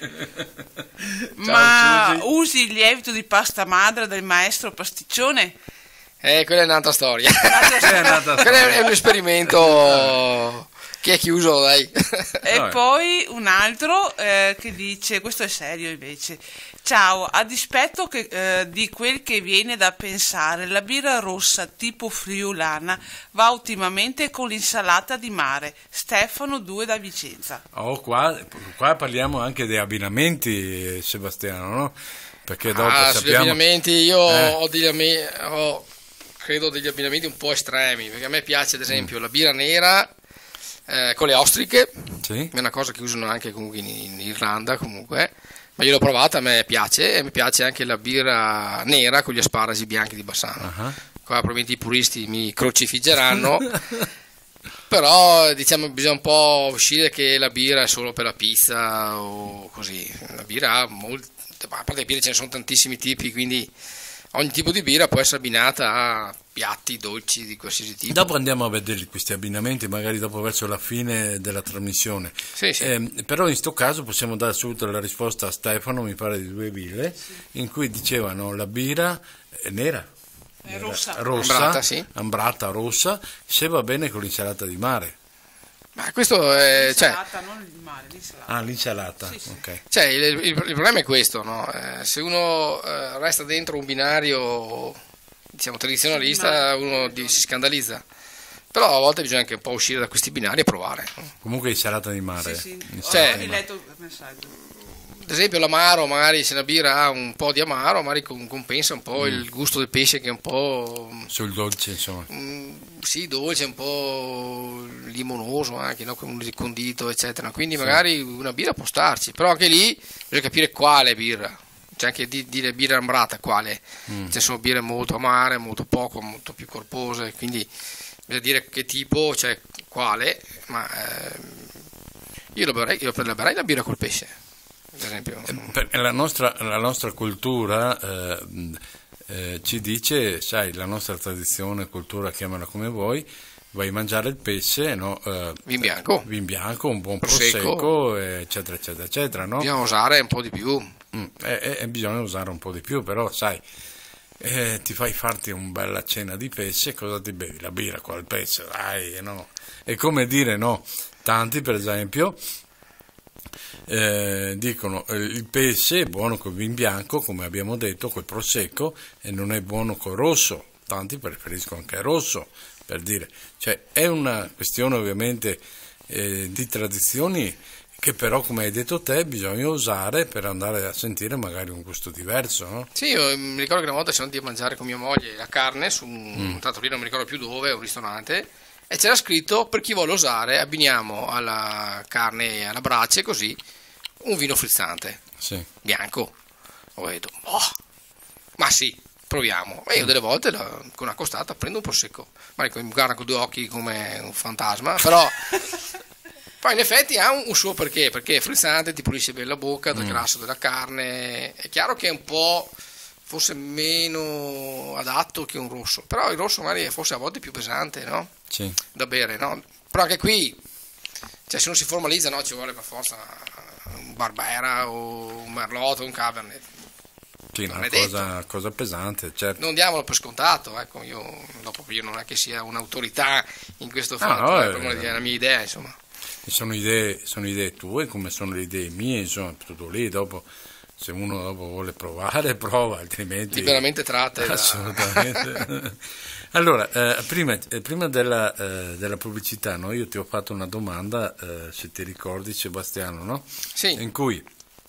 Ma Susi, usi il lievito di pasta madre del maestro pasticcione? Quella è un'altra storia. Quello è un esperimento che è chiuso, dai. E poi un altro che dice, questo è serio invece: ciao, a dispetto di quel che viene da pensare, la birra rossa tipo friulana va ottimamente con l'insalata di mare. Stefano 2 da Vicenza. Qua parliamo anche di abbinamenti, Sebastiano, no? Perché dopo sugli abbinamenti io credo degli abbinamenti un po' estremi, perché a me piace ad esempio la birra nera con le ostriche, sì. È una cosa che usano anche comunque in Irlanda comunque, ma io l'ho provata, a me piace, e mi piace anche la birra nera con gli asparagi bianchi di Bassano. Qua probabilmente i puristi mi crocifiggeranno, però diciamo bisogna un po' uscire che la birra è solo per la pizza o così. La birra ha a parte le birre ce ne sono tantissimi tipi, quindi ogni tipo di birra può essere abbinata a piatti dolci di qualsiasi tipo. Dopo andiamo a vedere questi abbinamenti, magari dopo verso la fine della trasmissione. Sì. Però in questo caso possiamo dare subito la risposta a Stefano, mi pare di 2 birre, in cui dicevano la birra è nera. È rossa. Ambrata, sì. Ambrata rossa, se va bene con l'insalata di mare. Ma questo è... L'insalata, non il mare, l'insalata. L'insalata, sì. ok. Il problema è questo, no? Se uno resta dentro un binario, diciamo, tradizionalista, uno si scandalizza. Però a volte bisogna anche un po' uscire da questi binari e provare. Comunque insalata di mare. Sì. Cioè, Ho letto il messaggio. Ad esempio l'amaro, magari se la birra ha un po' di amaro, magari compensa un po' il gusto del pesce che è un po'... sul dolce, insomma. Sì, dolce, un po' limonoso anche, no? Con un condito, eccetera. Quindi magari una birra può starci, però anche lì bisogna capire quale birra. C'è anche dire birra ambrata, quale. Ci sono birre molto amare, molto poco, molto più corpose, quindi bisogna dire che tipo, cioè quale, ma io berrei la birra col pesce. Per esempio. La nostra cultura ci dice, sai, la nostra tradizione, cultura, chiamala come vuoi, vai a mangiare il pesce, no? Vin bianco, un buon prosecco, eccetera, eccetera, eccetera, no? Bisogna usare un po' di più. Bisogna usare un po' di più, però sai, ti fai farti una bella cena di pesce, cosa ti bevi? La birra con il pesce, dai, no? È come dire, no? Tanti, per esempio, dicono il pesce è buono col vin bianco, come abbiamo detto, col prosecco, e non è buono col rosso. Tanti preferiscono anche il rosso, per dire. Cioè è una questione ovviamente di tradizioni che però, come hai detto te, bisogna usare per andare a sentire magari un gusto diverso, no? Sì, io mi ricordo che una volta siamo andati a mangiare con mia moglie la carne su un trattoria, non mi ricordo più dove, un ristorante, e c'era scritto: per chi vuole usare abbiniamo alla carne e alla brace così un vino frizzante, sì, bianco. Ho detto, ma sì, proviamo. E io delle volte con una costata prendo un prosecco, magari mi guarda con due occhi come un fantasma, però poi in effetti ha un suo perché è frizzante, ti pulisce bene la bocca dal grasso della carne. È chiaro che è un po' forse meno adatto che un rosso, però il rosso magari è forse a volte più pesante, no? Sì. Da bere, no? Però anche qui, cioè, se non si formalizza, no, ci vuole per forza un Barbera o un Merlot o un Cabernet. Sì, Non una è cosa pesante, certo. Non diamolo per scontato, ecco, io non è che sia un'autorità in questo fatto, no, è la mia idea, insomma. Sono idee tue, come sono le idee mie, insomma, tutto lì, dopo, se uno dopo vuole provare, prova, altrimenti... Liberamente tratte. Assolutamente. Allora, prima della pubblicità, no? Io ti ho fatto una domanda, se ti ricordi, Sebastiano, no? Sì. In cui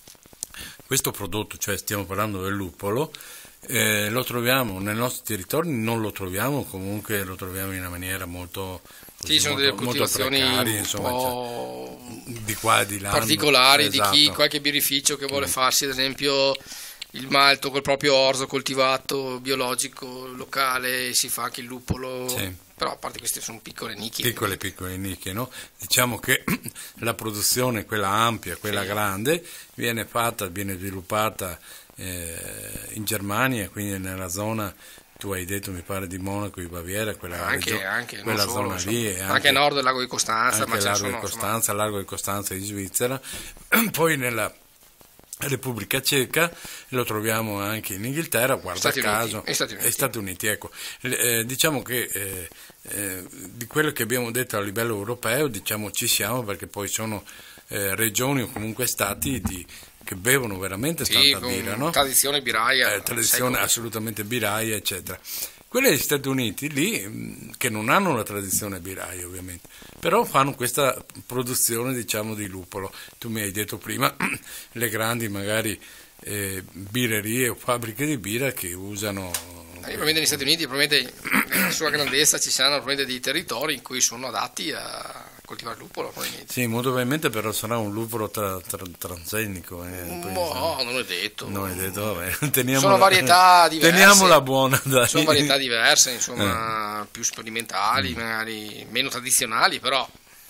questo prodotto, cioè stiamo parlando del luppolo, lo troviamo nei nostri territori, non lo troviamo, comunque lo troviamo in una maniera molto... Sì, sono delle coltivazioni precarie, insomma, un po' di qua e di là, particolari, esatto. Di chi, qualche birrificio che vuole farsi ad esempio il malto col proprio orzo coltivato, biologico, locale, si fa anche il luppolo, sì. Però a parte queste sono piccole nicchie. Piccole nicchie, no? Diciamo che la produzione, quella ampia, quella grande, viene sviluppata in Germania, quindi nella zona... Tu hai detto, mi pare, di Monaco, di Baviera, quella zona lì. E anche a nord del lago di Costanza. Anche largo di Costanza in Svizzera. Poi nella Repubblica Ceca, lo troviamo anche in Inghilterra, guarda caso. E Stati Uniti, ecco. Diciamo che di quello che abbiamo detto a livello europeo, diciamo ci siamo, perché poi sono regioni o comunque stati che bevono veramente tanta birra, no? Tradizione birraia. Tradizione assolutamente birraia, eccetera. Quelle degli Stati Uniti, lì, che non hanno una tradizione birraia ovviamente, però fanno questa produzione, diciamo, di luppolo. Tu mi hai detto prima, le grandi magari birrerie o fabbriche di birra che usano... Probabilmente negli Stati Uniti, probabilmente nella sua grandezza ci saranno probabilmente dei territori in cui sono adatti a coltivare il luppolo, probabilmente. Sì, molto probabilmente però sarà un luppolo transgenico. No, non è detto. Non è detto, vabbè. Sono varietà diverse. Teniamola buona, dai. Sono varietà diverse, insomma, più sperimentali, magari meno tradizionali, però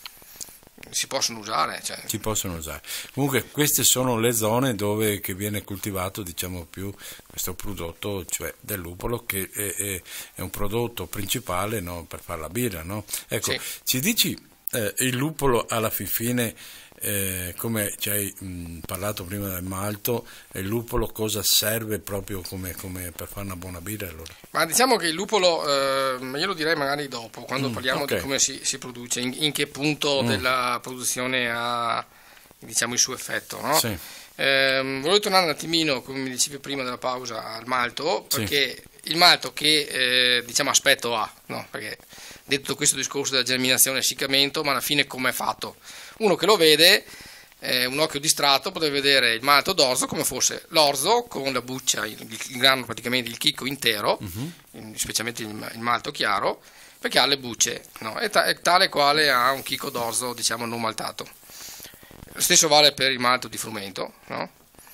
si possono usare. Cioè. Si possono usare. Comunque queste sono le zone dove che viene coltivato, diciamo, più questo prodotto, cioè del luppolo, che è un prodotto principale, no, per fare la birra, no? Ecco, sì. Ci dici il luppolo alla fine, come ci hai parlato prima del malto, il luppolo cosa serve proprio come per fare una buona birra allora? Ma diciamo che il luppolo, io lo direi magari dopo, quando parliamo di come si produce, in che punto della produzione ha, diciamo, il suo effetto, no? Sì. Volevo tornare un attimino, come mi dicevi prima della pausa, al malto, perché il malto che diciamo aspetto ha, no? Perché detto questo discorso della germinazione e essiccamento, ma alla fine come è fatto? Uno che lo vede, un occhio distratto, potrebbe vedere il malto d'orzo come fosse l'orzo con la buccia, il grano, praticamente il chicco intero, specialmente il malto chiaro, perché ha le bucce, no? È tale quale ha un chicco d'orzo, diciamo, non maltato. Lo stesso vale per il malto di frumento, no?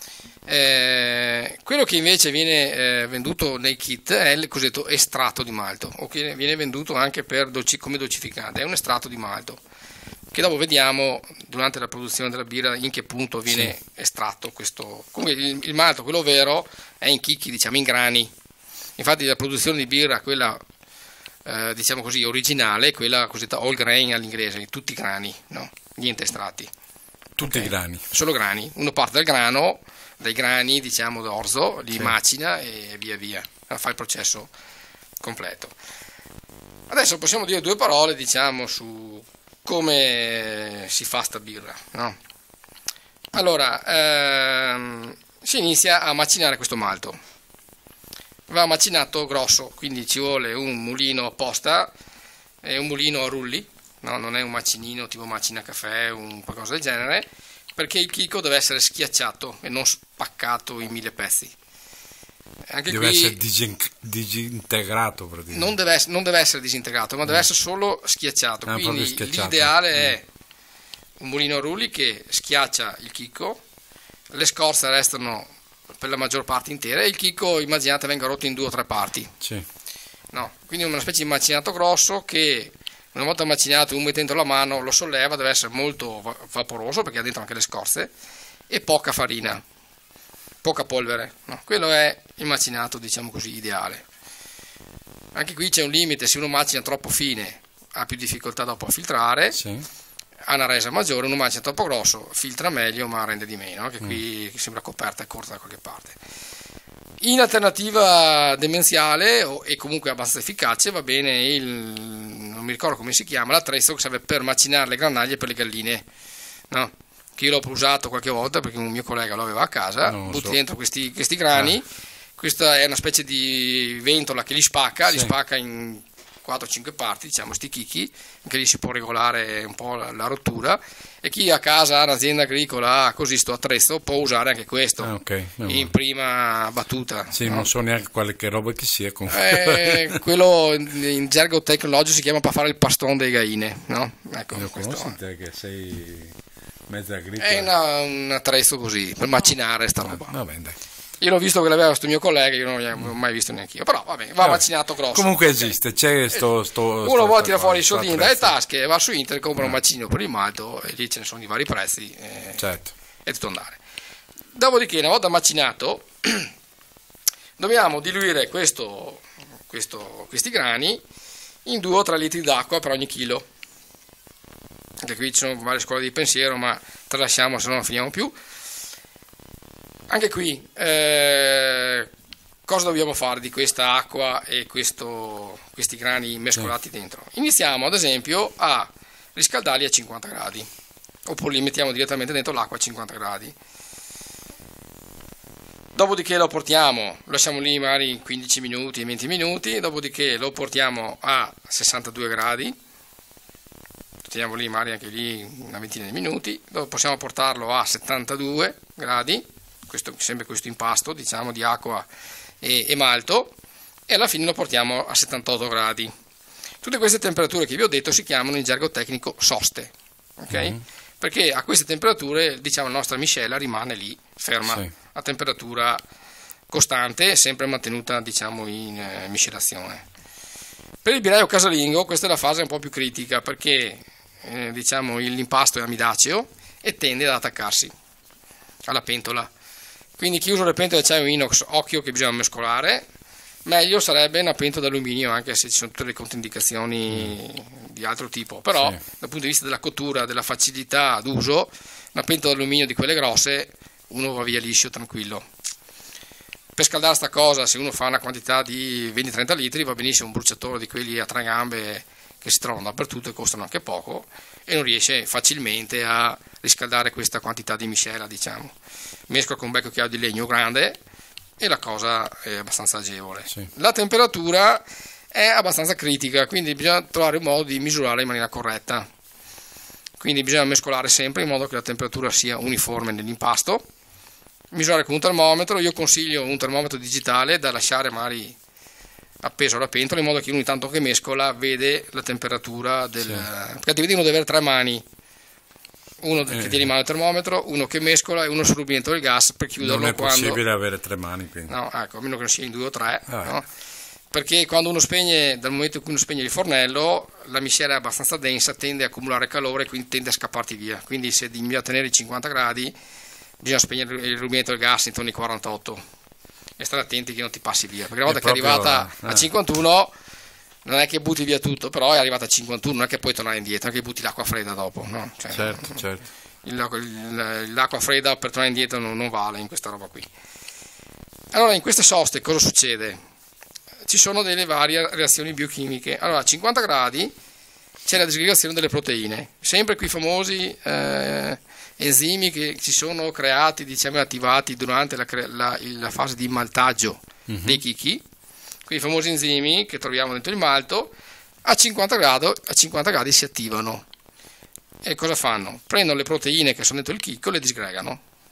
Quello che invece viene venduto nei kit è il cosiddetto estratto di malto, o che viene venduto anche come dolcificante, è un estratto di malto che dopo vediamo durante la produzione della birra in che punto viene estratto questo. Comunque il malto, quello vero, è in chicchi, diciamo, in grani. Infatti la produzione di birra, quella diciamo così originale, è quella cosiddetta all grain all'inglese, tutti i grani, no? Niente estratti. Tutti i grani. Solo grani. Uno parte dai grani, diciamo, d'orzo, li macina e via via, fa il processo completo. Adesso possiamo dire due parole, diciamo, su come si fa sta birra, no? Allora, si inizia a macinare questo malto. Va macinato grosso, quindi ci vuole un mulino apposta, un mulino a rulli, no? Non è un macinino tipo macina caffè o qualcosa del genere, perché il chicco deve essere schiacciato e non spaccato in 1000 pezzi. Anche deve qui essere disintegrato praticamente. Non deve essere disintegrato, ma deve essere solo schiacciato. Quindi schiacciato. L'ideale è un mulino a rulli che schiaccia il chicco, le scorze restano per la maggior parte intera, e il chicco immaginate venga rotto in 2 o 3 parti. Sì. No, quindi una specie di macinato grosso che una volta macinato, uno mette dentro la mano, lo solleva, deve essere molto vaporoso perché ha dentro anche le scorze, e poca farina, poca polvere, no? Quello è il macinato, diciamo così, ideale. Anche qui c'è un limite: se uno macina troppo fine ha più difficoltà dopo a filtrare, Sì. ha una resa maggiore; uno macina troppo grosso filtra meglio ma rende di meno, anche qui sembra coperta e corta da qualche parte. In alternativa demenziale e comunque abbastanza efficace va bene non mi ricordo come si chiama, l'attrezzo che serve per macinare le granaglie per le galline, no? Che io l'ho usato qualche volta perché un mio collega lo aveva a casa. Butti dentro questi grani, questa è una specie di ventola che li spacca in 4-5 parti, diciamo, sti chicchi, anche lì si può regolare un po' la rottura, e chi a casa ha un'azienda agricola ha così sto attrezzo può usare anche questo in prima battuta. Sì, no? Non so neanche quale che roba che sia. Quello in gergo tecnologico si chiama per fare il pastron dei gaine, no? Ecco, lo conosci te che sei mezza agricola? È un attrezzo così per macinare sta roba. Va bene, dai. Io l'ho visto che l'aveva questo mio collega, io non l'ho mai visto neanche io, però va bene, va macinato grosso. Comunque esiste, c'è uno vuole tirare fuori i soldini dalle tasche, va su internet, compra un macino per il malto e lì ce ne sono di vari prezzi, certo. E tutto andare. Dopodiché, una volta macinato, dobbiamo diluire questi grani in 2 o 3 litri d'acqua per ogni chilo. Anche qui ci sono varie scuole di pensiero, ma tralasciamo, se no non finiamo più. Anche qui, cosa dobbiamo fare di questa acqua e questi grani mescolati dentro? Iniziamo ad esempio a riscaldarli a 50 gradi, oppure li mettiamo direttamente dentro l'acqua a 50 gradi. Dopodiché lo lasciamo lì magari 15 minuti, 20 minuti, dopodiché lo portiamo a 62 gradi, teniamo lì magari anche lì una ventina di minuti, dopo possiamo portarlo a 72 gradi, sempre questo impasto, diciamo, di acqua e malto, e alla fine lo portiamo a 78 gradi. Tutte queste temperature che vi ho detto si chiamano in gergo tecnico soste, ok? Perché a queste temperature, diciamo, la nostra miscela rimane lì ferma a temperatura costante, sempre mantenuta, diciamo, in miscelazione. Per il birraio casalingo questa è la fase un po' più critica, perché diciamo l'impasto è amidaceo e tende ad attaccarsi alla pentola. Quindi chi usa le pentole d'acciaio inox, occhio che bisogna mescolare. Meglio sarebbe una pentola d'alluminio, anche se ci sono tutte le controindicazioni di altro tipo, però dal punto di vista della cottura, della facilità d'uso, una pentola d'alluminio di quelle grosse uno va via liscio, tranquillo. Per scaldare sta cosa, se uno fa una quantità di 20-30 litri, va benissimo un bruciatore di quelli a 3 gambe che si trovano dappertutto e costano anche poco, e non riesce facilmente a riscaldare questa quantità di miscela, diciamo. Mescola con un bel cucchiaio di legno grande e la cosa è abbastanza agevole. La temperatura è abbastanza critica, quindi bisogna trovare un modo di misurare in maniera corretta. Quindi bisogna mescolare sempre in modo che la temperatura sia uniforme nell'impasto, misurare con un termometro. Io consiglio un termometro digitale da lasciare magari appeso alla pentola, in modo che ogni tanto che mescola vede la temperatura perché altrimenti uno deve avere 3 mani, uno che tiene in mano il termometro, uno che mescola e uno sul rubinetto del gas per chiuderlo. Non è possibile avere 3 mani, quindi. No, ecco, a meno che non sia in 2 o 3, no? Perché quando uno spegne, dal momento in cui uno spegne il fornello, la miscela è abbastanza densa, tende a accumulare calore e quindi tende a scapparti via. Quindi se bisogna tenere i 50 gradi bisogna spegnere il rubinetto del gas intorno ai 48 e stare attenti che non ti passi via, perché una volta che è arrivata a 51 non è che butti via tutto, però è arrivata a 51, non è che puoi tornare indietro, non è che butti l'acqua fredda dopo, no? Cioè, certo. L'acqua fredda per tornare indietro non vale in questa roba qui. Allora, in queste soste cosa succede? Ci sono delle varie reazioni biochimiche. Allora, a 50 gradi c'è la disgregazione delle proteine, sempre quei famosi enzimi che si sono creati, diciamo, attivati durante la fase di maltaggio dei chicchi. Quei famosi enzimi che troviamo dentro il malto a 50 gradi si attivano. E cosa fanno? Prendono le proteine che sono dentro il chicco e le disgregano.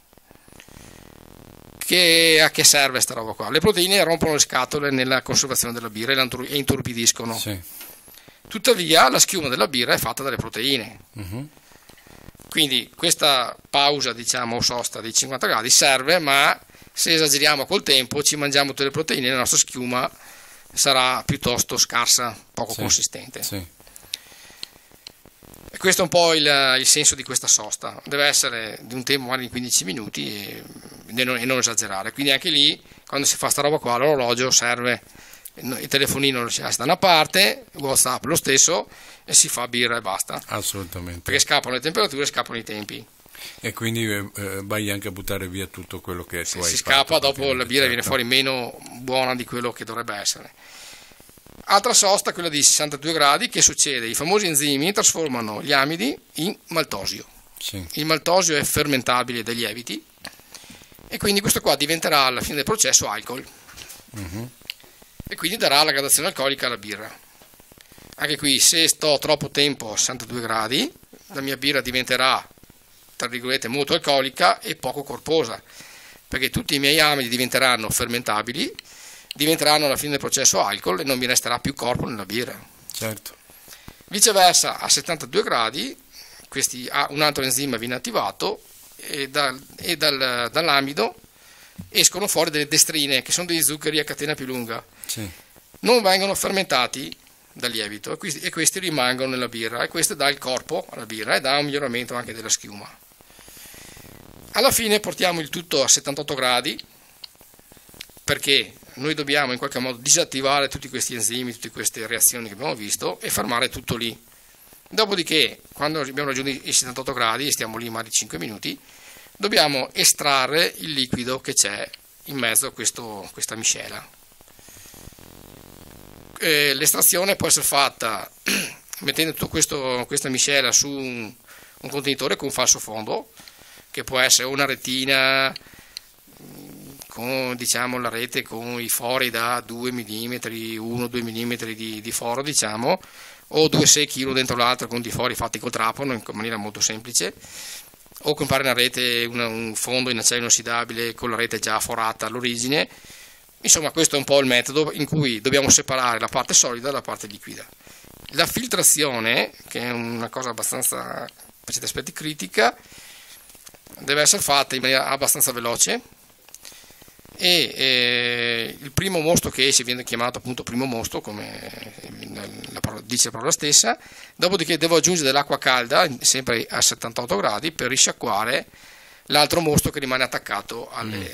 A che serve sta roba qua? Le proteine rompono le scatole nella conservazione della birra e intorbidiscono. Tuttavia la schiuma della birra è fatta dalle proteine. Quindi questa pausa, diciamo, o sosta dei 50 gradi serve, ma Se esageriamo col tempo ci mangiamo tutte le proteine, la nostra schiuma sarà piuttosto scarsa, poco consistente. Sì. E questo è un po' il senso di questa sosta, deve essere di un tempo magari di 15 minuti e non esagerare. Quindi anche lì, quando si fa sta roba qua, l'orologio serve, il telefonino lo si lascia da una parte, WhatsApp lo stesso, e si fa birra e basta. Assolutamente. Perché scappano le temperature, scappano i tempi. E quindi vai anche a buttare via tutto quello che tu hai Si fatto, scappa, dopo la birra viene certo. fuori meno buona di quello che dovrebbe essere. Altra sosta, quella di 62 gradi, che succede? I famosi enzimi trasformano gli amidi in maltosio. Sì. Il maltosio è fermentabile dai lieviti e quindi questo qua diventerà alla fine del processo alcol. E quindi darà la gradazione alcolica alla birra. Anche qui, se sto troppo tempo a 62 gradi, la mia birra diventerà, tra virgolette, molto alcolica e poco corposa, perché tutti i miei amidi diventeranno fermentabili, diventeranno alla fine del processo alcol e non mi resterà più corpo nella birra. Certo. Viceversa, a 72 gradi un altro enzima viene attivato e dall'amido escono fuori delle destrine, che sono degli zuccheri a catena più lunga. Sì. Non vengono fermentati dal lievito e questi rimangono nella birra, e questo dà il corpo alla birra e dà un miglioramento anche della schiuma. Alla fine portiamo il tutto a 78 gradi, perché noi dobbiamo in qualche modo disattivare tutti questi enzimi, tutte queste reazioni che abbiamo visto, e fermare tutto lì. Dopodiché, quando abbiamo raggiunto i 78 gradi e stiamo lì magari 5 minuti, dobbiamo estrarre il liquido che c'è in mezzo a questa miscela. L'estrazione può essere fatta mettendo tutta questa miscela su un contenitore con un falso fondo, che può essere una retina con, diciamo, la rete con i fori da 2 mm, 1-2 mm di foro, diciamo, o 2 secchi uno dentro l'altro con dei fori fatti col trapano in maniera molto semplice, o comprare una rete, un fondo in acciaio inossidabile con la rete già forata all'origine. Insomma, questo è un po' il metodo in cui dobbiamo separare la parte solida dalla parte liquida. La filtrazione, che è una cosa abbastanza, per certi aspetti, critica, deve essere fatta in maniera abbastanza veloce, e il primo mosto che esce viene chiamato appunto primo mosto, come dice la parola stessa. Dopodiché devo aggiungere dell'acqua calda, sempre a 78 gradi, per risciacquare l'altro mosto che rimane attaccato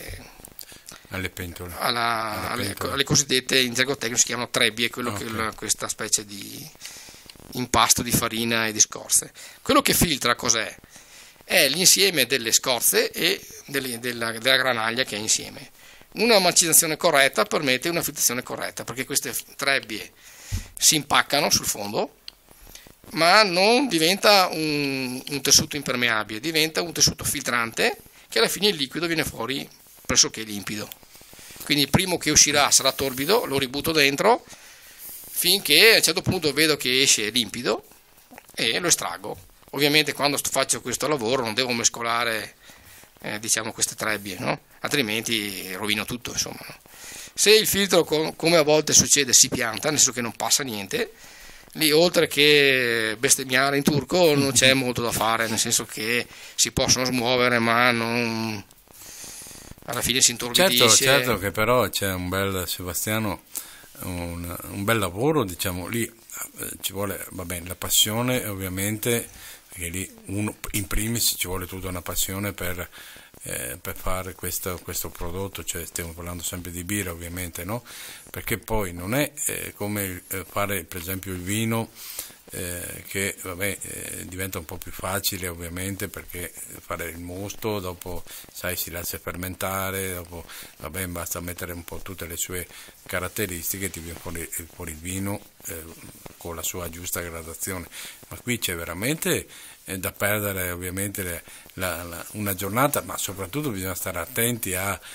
alle pentole, alle cosiddette, in gergo tecnico si chiamano trebbie, questa specie di impasto di farina e di scorze. Quello che filtra cos'è? È l'insieme delle scorze e della granaglia che è insieme. Una macinazione corretta permette una filtrazione corretta, perché queste trebbie si impaccano sul fondo, ma non diventa un tessuto impermeabile, diventa un tessuto filtrante, che alla fine il liquido viene fuori pressoché limpido. Quindi il primo che uscirà sarà torbido, lo ributto dentro finché a un certo punto vedo che esce limpido e lo estraggo. Ovviamente quando faccio questo lavoro non devo mescolare diciamo queste trebbie, no? Altrimenti rovino tutto, insomma, no? Se il filtro, come a volte succede, si pianta, nel senso che non passa niente, lì oltre che bestemmiare in turco non c'è molto da fare, nel senso che si possono smuovere ma non, alla fine si intorbidisce. Certo che però c'è un bel, Sebastiano, un bel lavoro, diciamo, lì ci vuole, va bene, la passione ovviamente, perché lì in primis ci vuole tutta una passione per fare questo prodotto, cioè stiamo parlando sempre di birra ovviamente, no? Perché poi non è come fare per esempio il vino, che vabbè, diventa un po' più facile ovviamente, perché fare il mosto, dopo sai si lascia fermentare, dopo vabbè, basta mettere un po' tutte le sue caratteristiche, ti viene fuori il vino con la sua giusta gradazione. Ma qui c'è veramente da perdere ovviamente una giornata, ma soprattutto bisogna stare attenti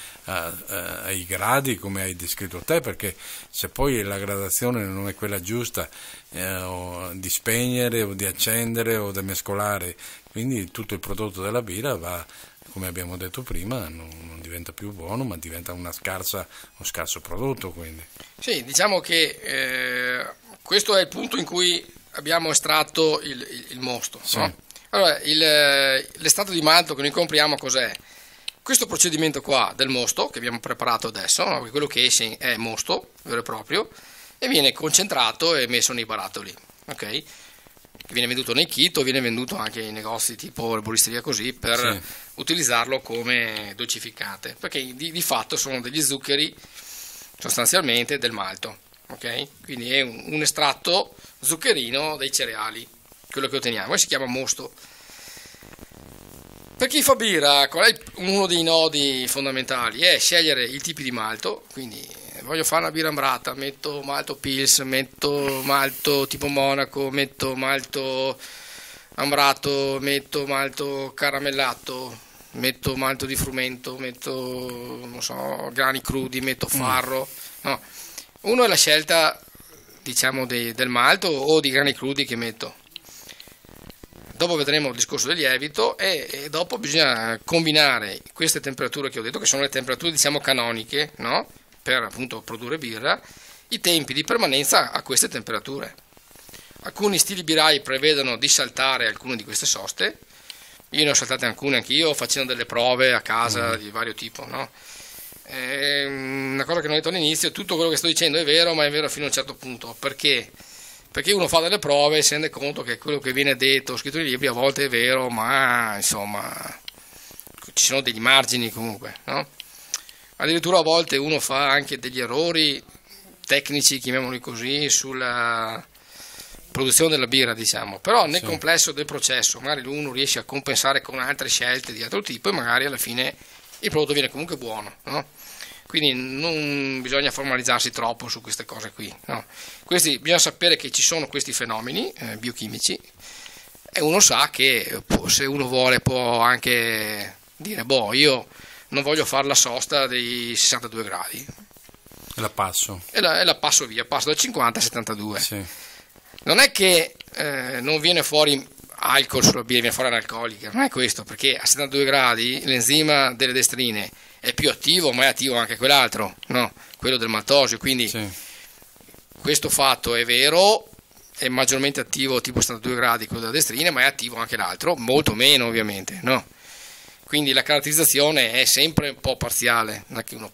ai gradi come hai descritto te, perché se poi la gradazione non è quella giusta, di spegnere o di accendere o di mescolare, quindi tutto il prodotto della birra va, come abbiamo detto prima, non diventa più buono, ma diventa uno scarso prodotto. Quindi sì, diciamo che questo è il punto in cui abbiamo estratto il mosto, sì. No? Allora, l'estratto di malto che noi compriamo cos'è? Questo procedimento qua del mosto che abbiamo preparato adesso, no? Quello che esce è mosto vero e proprio, e viene concentrato e messo nei barattoli, ok? Viene venduto nei kit o viene venduto anche in negozi tipo erboristeria così per utilizzarlo come dolcificante, perché di fatto sono degli zuccheri sostanzialmente del malto, ok? Quindi è un estratto zuccherino dei cereali, quello che otteniamo, e si chiama mosto. Per chi fa birra, qual è uno dei nodi fondamentali? È scegliere i tipi di malto, quindi voglio fare una birra ambrata, metto malto Pils, metto malto tipo Monaco, metto malto ambrato, metto malto caramellato, metto malto di frumento, metto, non so, grani crudi, metto farro. No. Uno è la scelta, diciamo, del malto o di grani crudi che metto. Dopo vedremo il discorso del lievito e dopo bisogna combinare queste temperature che ho detto, che sono le temperature, diciamo, canoniche, no? Per appunto produrre birra, i tempi di permanenza a queste temperature. Alcuni stili birrai prevedono di saltare alcune di queste soste, io ne ho saltate alcune anch'io facendo delle prove a casa di vario tipo, no? Una cosa che non ho detto all'inizio, tutto quello che sto dicendo è vero, ma è vero fino a un certo punto. Perché? Perché uno fa delle prove e si rende conto che quello che viene detto, scritto nei libri, a volte è vero, ma insomma ci sono degli margini comunque, no? Addirittura a volte uno fa anche degli errori tecnici, chiamiamoli così, sulla produzione della birra, diciamo, però nel complesso del processo magari uno riesce a compensare con altre scelte di altro tipo e magari alla fine il prodotto viene comunque buono, no? Quindi non bisogna formalizzarsi troppo su queste cose qui, no? Bisogna sapere che ci sono questi fenomeni biochimici e uno sa che se uno vuole può anche dire, io non voglio fare la sosta dei 62 gradi. La passo. E la passo via, passo da 50 a 72. Sì. Non è che non viene fuori alcol sulla birra, viene fuori analcolica, non è questo, perché a 72 gradi l'enzima delle destrine è più attivo, ma è attivo anche quell'altro, no? Quello del maltosio, quindi questo fatto è vero, è maggiormente attivo tipo 72 gradi quello della destrina, ma è attivo anche l'altro, molto meno ovviamente, no? Quindi la caratterizzazione è sempre un po' parziale, non è che uno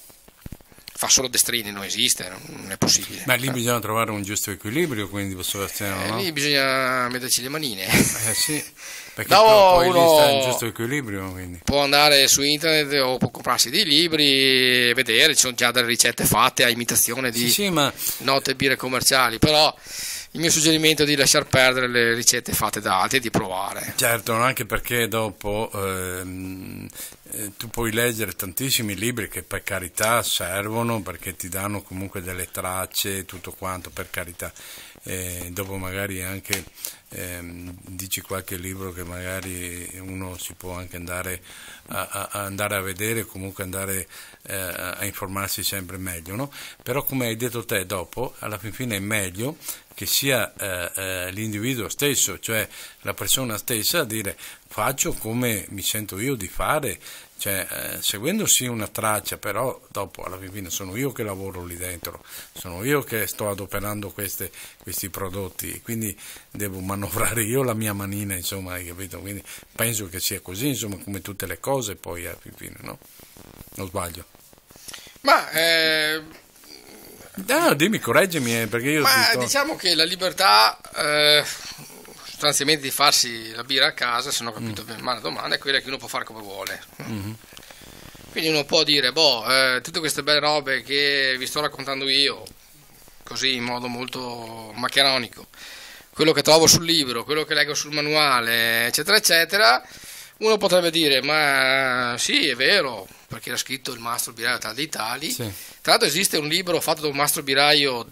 fa solo destrine, non esiste, non è possibile. Ma lì bisogna trovare un giusto equilibrio, quindi no? Lì bisogna metterci le manine. Sì, perché No, poi uno lì sta in giusto equilibrio. Quindi. Può andare su internet o può comprarsi dei libri e vedere, ci sono già delle ricette fatte a imitazione di note birre commerciali, però il mio suggerimento è di lasciar perdere le ricette fatte da altri e di provare. Certo, anche perché dopo tu puoi leggere tantissimi libri che per carità servono perché ti danno comunque delle tracce e tutto quanto, per carità. Dopo magari anche dici qualche libro che magari uno si può anche andare a vedere, comunque andare a informarsi sempre meglio, no? Però come hai detto te, dopo alla fine è meglio che sia l'individuo stesso, cioè la persona stessa, a dire faccio come mi sento io di fare, cioè seguendo sì una traccia, però dopo alla fine sono io che lavoro lì dentro, sono io che sto adoperando questi prodotti, quindi devo manovrare io la mia manina, insomma, hai capito? Quindi penso che sia così, insomma, come tutte le cose poi alla fine, no? Non sbaglio? Ma no, dimmi, correggimi, perché io diciamo che la libertà sostanzialmente di farsi la birra a casa, se non ho capito bene la domanda, è quella che uno può fare come vuole. Quindi uno può dire, tutte queste belle robe che vi sto raccontando io, così in modo molto maccheronico, quello che trovo sul libro, quello che leggo sul manuale, eccetera, eccetera, uno potrebbe dire, ma sì, è vero, perché era scritto il mastro birraio tal dei tali. Tra l'altro esiste un libro fatto da un mastro birraio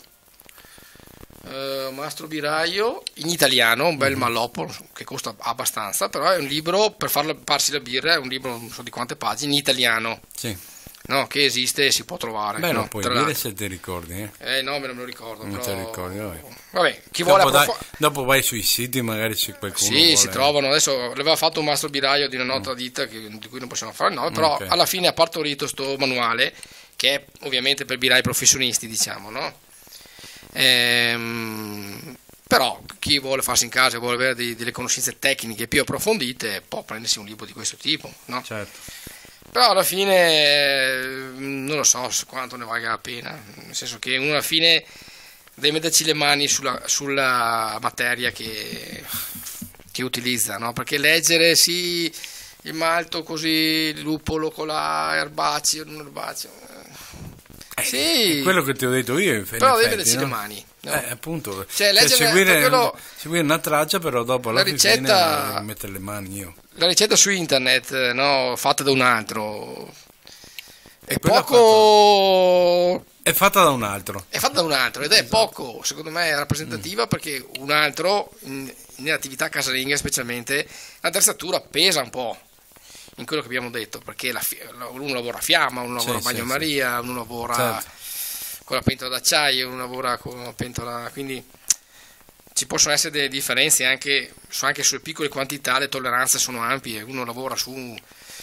mastro birraio in italiano, un bel malloppo che costa abbastanza, però è un libro per farsi la birra, è un libro non so di quante pagine in italiano, no, che esiste e si può trovare. Beh, no, puoi dire se ti ricordi, no, me lo ricordo, non però... te ricordi, vabbè, chi vuole dopo vai sui siti, magari c'è qualcuno vuole... si trovano, adesso l'aveva fatto un mastro birraio di una nota ditta di cui non possiamo fare il nome, però alla fine ha partorito sto manuale che è ovviamente per birrai professionisti, diciamo, no? Però chi vuole farsi in casa e vuole avere delle conoscenze tecniche più approfondite può prendersi un libro di questo tipo, no? Certo. Però alla fine non lo so quanto ne valga la pena, nel senso che uno alla fine deve metterci le mani sulla materia che utilizza, no? Perché leggere sì il malto così, il lupolo con la erbaceo, non erbaceo, sì, Quello che ti ho detto io, in però devi effetti, metterci no? le mani, no? Appunto, Cioè, leggere seguire una traccia, però dopo la alla ricetta- fine mettere le mani io. la ricetta su internet, no? Fatta da un altro è quella poco È fatta da un altro. è fatta da un altro ed è poco, secondo me, rappresentativa, perché un altro nell'attività casalinga specialmente la attrezzatura pesa un po' in quello che abbiamo detto, perché uno lavora a fiamma, uno lavora a bagnomaria, uno lavora Certo. con la pentola d'acciaio, uno lavora con la pentola, quindi ci possono essere delle differenze anche sulle piccole quantità, le tolleranze sono ampie, uno lavora su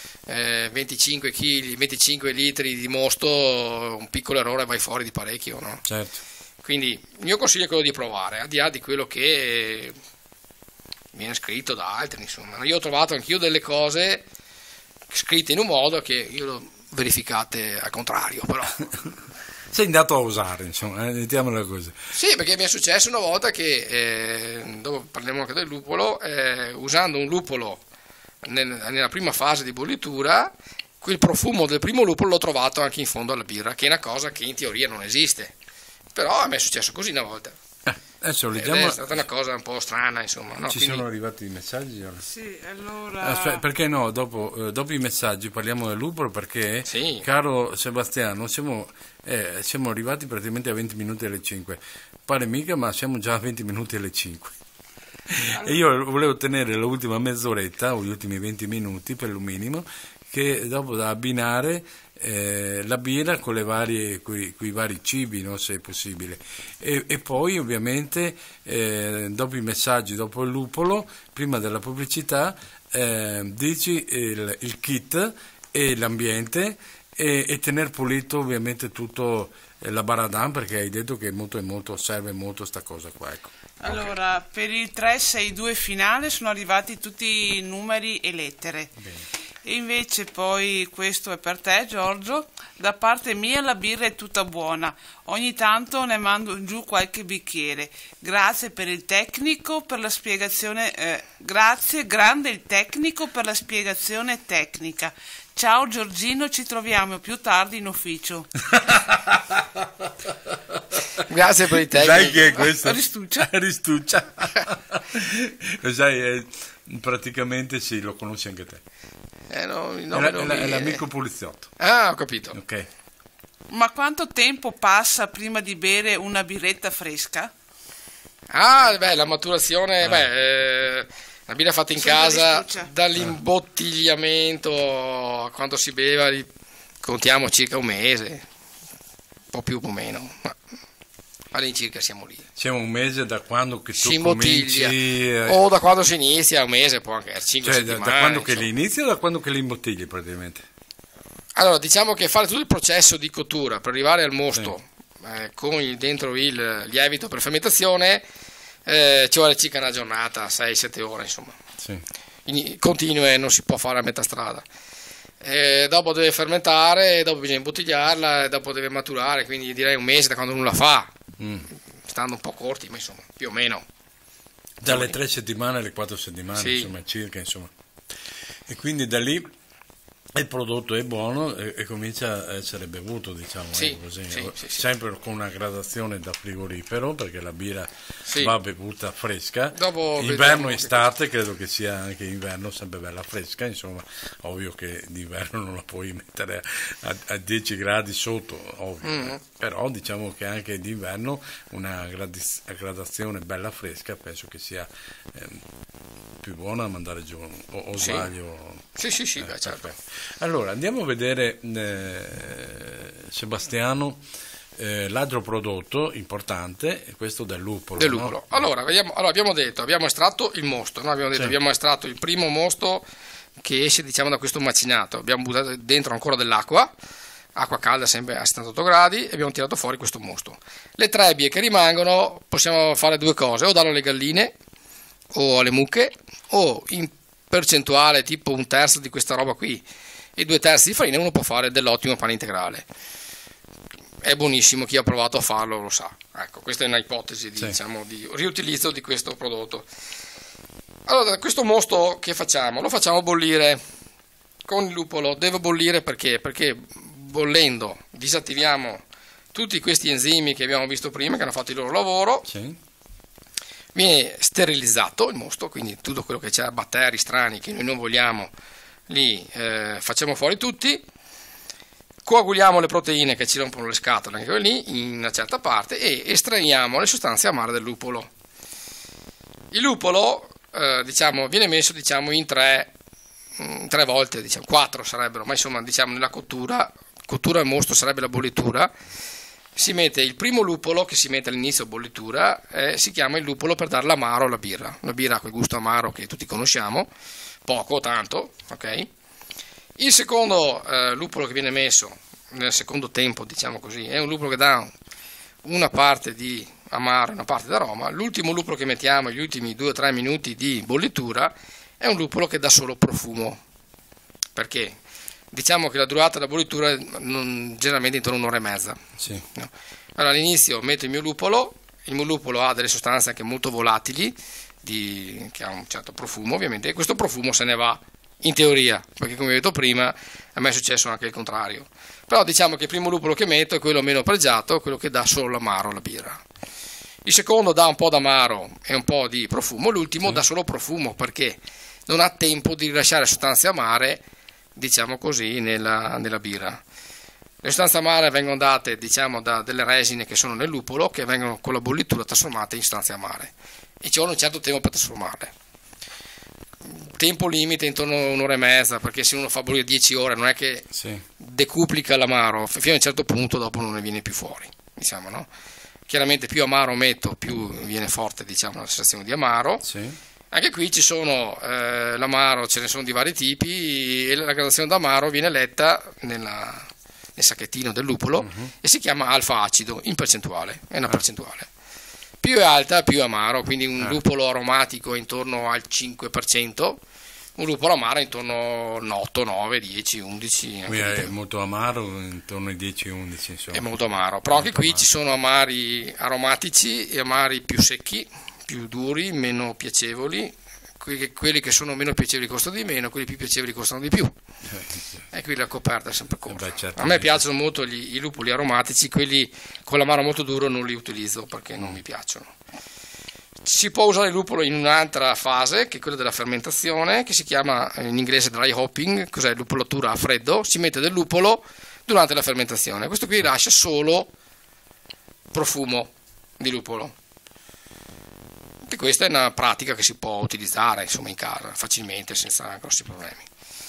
25 kg, 25 litri di mosto, un piccolo errore vai fuori di parecchio, no? Certo. Quindi il mio consiglio è quello di provare, al di là di quello che viene scritto da altri, insomma. Io ho trovato anch'io delle cose scritte in un modo che io l'ho verificate al contrario, però. Sei andato a usare, insomma, mettiamola così. Sì, perché mi è successo una volta che, dopo parliamo anche del lupolo, usando un lupolo nella prima fase di bollitura, quel profumo del primo lupolo l'ho trovato anche in fondo alla birra, che è una cosa che in teoria non esiste. Però a me è successo così una volta. Adesso Ed leggiamo. è stata una cosa un po' strana, insomma. No? Ci Quindi- sono arrivati i messaggi? Ora? Sì, allora... Aspetta, perché no? Dopo i messaggi parliamo del lupolo, perché, Sì. caro Sebastiano, siamo arrivati praticamente a 20 minuti alle 5. Pare mica, ma siamo già a 20 minuti alle 5. E io volevo tenere l'ultima mezz'oretta, o gli ultimi 20 minuti per lo minimo, che dopo da abbinare la birra con quei vari cibi, no, se è possibile. E poi ovviamente dopo i messaggi, dopo il lupolo, prima della pubblicità, dici il kit e l'ambiente e tener pulito ovviamente tutto la Baradan, perché hai detto che serve molto sta cosa qua, ecco. Allora, per il 362 finale sono arrivati tutti i numeri e lettere. Bene. E invece poi questo è per te, Giorgio. Da parte mia la birra è tutta buona. Ogni tanto ne mando giù qualche bicchiere. Grazie per il tecnico, per la spiegazione. Grazie, grande il tecnico per la spiegazione tecnica. Ciao Giorgino, ci troviamo più tardi in ufficio. Grazie per i tecnici. Sai che è questo? Ristuccia. Ristuccia. Lo sai, praticamente sì, lo conosci anche te. No, il È, nome non mi è viene. l'amico poliziotto. Ah, ho capito. Ok. Ma quanto tempo passa prima di bere una birretta fresca? Ah, beh, la maturazione, la birra fatta in Sempre casa, ristuccia. dall'imbottigliamento a quando si beva, contiamo circa un mese, un po' più, un po' meno, ma all'incirca siamo lì. Siamo un mese da quando che tu Si imbottiglia, cominci, o da quando si inizia, un mese, può anche essere 5 cioè da settimane. quando che insomma. li inizi o da quando che li imbottigli praticamente? Allora, diciamo che fare tutto il processo di cottura per arrivare al mosto con dentro il lievito per fermentazione ci vuole circa una giornata, 6-7 ore, insomma. Sì. Continue, non si può fare a metà strada. Dopo deve fermentare, dopo bisogna imbottigliarla, dopo deve maturare, quindi direi un mese da quando uno la fa, stando un po' corti, ma insomma, più o meno. Dalle 3 settimane alle 4 settimane, Sì. insomma, circa, insomma. E quindi da lì il prodotto è buono e comincia a essere bevuto, diciamo, Sì, così. sì, sì, sì. Sempre con una gradazione da frigorifero, perché la birra Sì. va bevuta fresca. Dopo Inverno vedremo e che estate, credo che sia anche inverno sempre bella fresca, insomma, ovvio che d'inverno non la puoi mettere a 10 gradi sotto, ovvio. Però diciamo che anche d'inverno una gradazione bella fresca penso che sia più buona a mandare giù, o Sì. sbaglio? Sì, beh, certo. Perfetto. Allora andiamo a vedere Sebastiano, l'altro prodotto importante è questo del lupolo. Del no? lupolo. Allora, abbiamo detto, abbiamo estratto il mosto, no? Sì. Abbiamo estratto il primo mosto che esce, diciamo, da questo macinato, abbiamo buttato dentro ancora dell'acqua, acqua calda sempre a 78 gradi, e abbiamo tirato fuori questo mosto. Le trebbie che rimangono possiamo fare due cose: o darlo alle galline o alle mucche, o in percentuale tipo 1/3 di questa roba qui e 2/3 di farina uno può fare dell'ottimo pane integrale. È buonissimo, chi ha provato a farlo lo sa. Ecco, questa è una ipotesi di, Sì. diciamo, di riutilizzo di questo prodotto. Allora, questo mosto che facciamo? Lo facciamo bollire con il lupolo. Deve bollire perché? Perché bollendo disattiviamo tutti questi enzimi che abbiamo visto prima, che hanno fatto il loro lavoro. Sì. Viene sterilizzato il mosto, quindi tutto quello che c'è, batteri strani che noi non vogliamo, li facciamo fuori tutti. Coaguliamo le proteine che ci rompono le scatole, anche quelle lì, in una certa parte, e estraiamo le sostanze amare del lupolo. Il lupolo viene messo in tre volte, 4 sarebbero, ma insomma nella cottura al mosto sarebbe la bollitura. Si mette il primo lupolo che si mette all'inizio bollitura, si chiama il lupolo per dare l'amaro alla birra. La birra ha quel gusto amaro che tutti conosciamo, poco o tanto, ok? Il secondo lupolo che viene messo nel secondo tempo, diciamo così, è un lupolo che dà una parte di amaro e una parte di aroma. L'ultimo lupolo che mettiamo, gli ultimi 2 o 3 minuti di bollitura, è un lupolo che dà solo profumo. Perché? Diciamo che la durata della bollitura è generalmente intorno a 1 ora e mezza. Sì. No. Allora all'inizio metto il mio lupolo ha delle sostanze anche molto volatili, che ha un certo profumo ovviamente, e questo profumo se ne va. In teoria, perché come ho detto prima, a me è successo anche il contrario. Però diciamo che il primo lupolo che metto è quello meno pregiato, quello che dà solo l'amaro alla birra. Il secondo dà un po' d'amaro e un po' di profumo, l'ultimo dà solo profumo perché non ha tempo di rilasciare sostanze amare, diciamo così, nella birra. Le sostanze amare vengono date, diciamo, da delle resine che sono nel lupolo, che vengono con la bollitura trasformate in sostanze amare. E ci vuole un certo tempo per trasformarle. Tempo limite intorno a 1 ora e mezza, perché se uno fa bollire 10 ore non è che decuplica l'amaro, fino a un certo punto dopo non ne viene più fuori, diciamo, no? Chiaramente più amaro metto, più viene forte, diciamo, la sensazione di amaro. Sì. Anche qui ci sono l'amaro, ce ne sono di vari tipi, e la gradazione d'amaro viene letta nel sacchettino del lupolo e si chiama alfa acido in percentuale, è una percentuale. Più è alta, più è amaro, quindi un lupolo aromatico intorno al 5%, un lupolo amaro intorno all'8, 9, 10, 11. Qui è molto amaro, intorno ai 10-11, insomma. È molto amaro, però anche qui ci sono amari aromatici e amari più secchi, più duri, meno piacevoli. Quelli che sono meno piacevoli costano di meno, quelli più piacevoli costano di più. E qui la coperta è sempre corta. A me piacciono molto i lupoli aromatici, quelli con l'amaro molto duro non li utilizzo perché non mi piacciono. Si può usare il lupolo in un'altra fase, che è quella della fermentazione, che si chiama in inglese dry hopping, cos'è lupolatura a freddo. Si mette del lupolo durante la fermentazione. Questo qui lascia solo profumo di lupolo. E questa è una pratica che si può utilizzare, insomma, in casa facilmente, senza grossi problemi.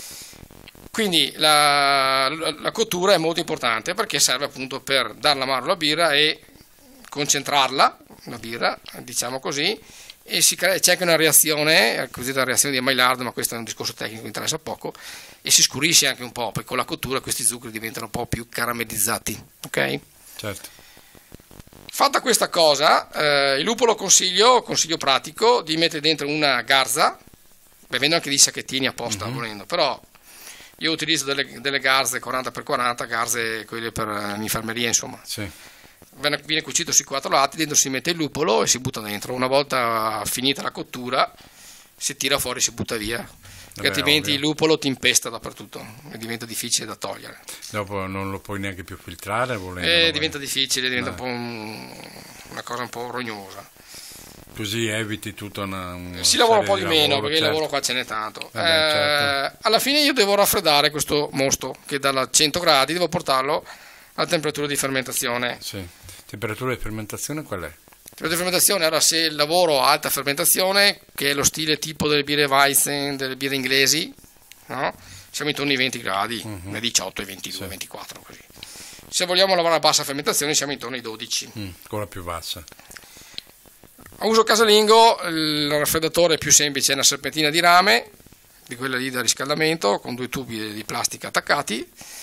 Quindi la cottura è molto importante perché serve appunto per dare l'amaro alla birra e concentrarla, la birra, diciamo così, e c'è anche una reazione, la cosiddetta reazione di Maillard, ma questo è un discorso tecnico che interessa poco, e si scurisce anche un po', perché con la cottura questi zuccheri diventano un po' più caramellizzati, ok? Certo. Fatta questa cosa, il lupolo consiglio pratico di mettere dentro una garza, vendo anche dei sacchettini apposta, volendo, però io utilizzo delle garze 40x40, garze quelle per l'infermeria, insomma. Sì. Viene cucito sui 4 lati, dentro si mette il lupolo e si butta dentro. Una volta finita la cottura si tira fuori, si butta via. Perché altrimenti il lupolo ti impesta dappertutto e diventa difficile da togliere. Dopo non lo puoi neanche più filtrare volendo, diventa difficile, diventa un po' una cosa un po' rognosa. Così eviti tutta si lavora un po' di meno, perché il lavoro qua ce n'è tanto. Certo. Alla fine io devo raffreddare questo mosto, che da 100 gradi devo portarlo alla temperatura di fermentazione. Sì. Temperatura di fermentazione qual è? La fermentazione, allora, se lavoro a alta fermentazione, che è lo stile tipo delle birre Weizen, delle birre inglesi, no? Siamo intorno ai 20 gradi, 18, 22, 24 così. Se vogliamo lavorare a bassa fermentazione siamo intorno ai 12. Ancora più bassa. A uso casalingo il raffreddatore più semplice è una serpentina di rame, di quella lì da riscaldamento, con 2 tubi di plastica attaccati.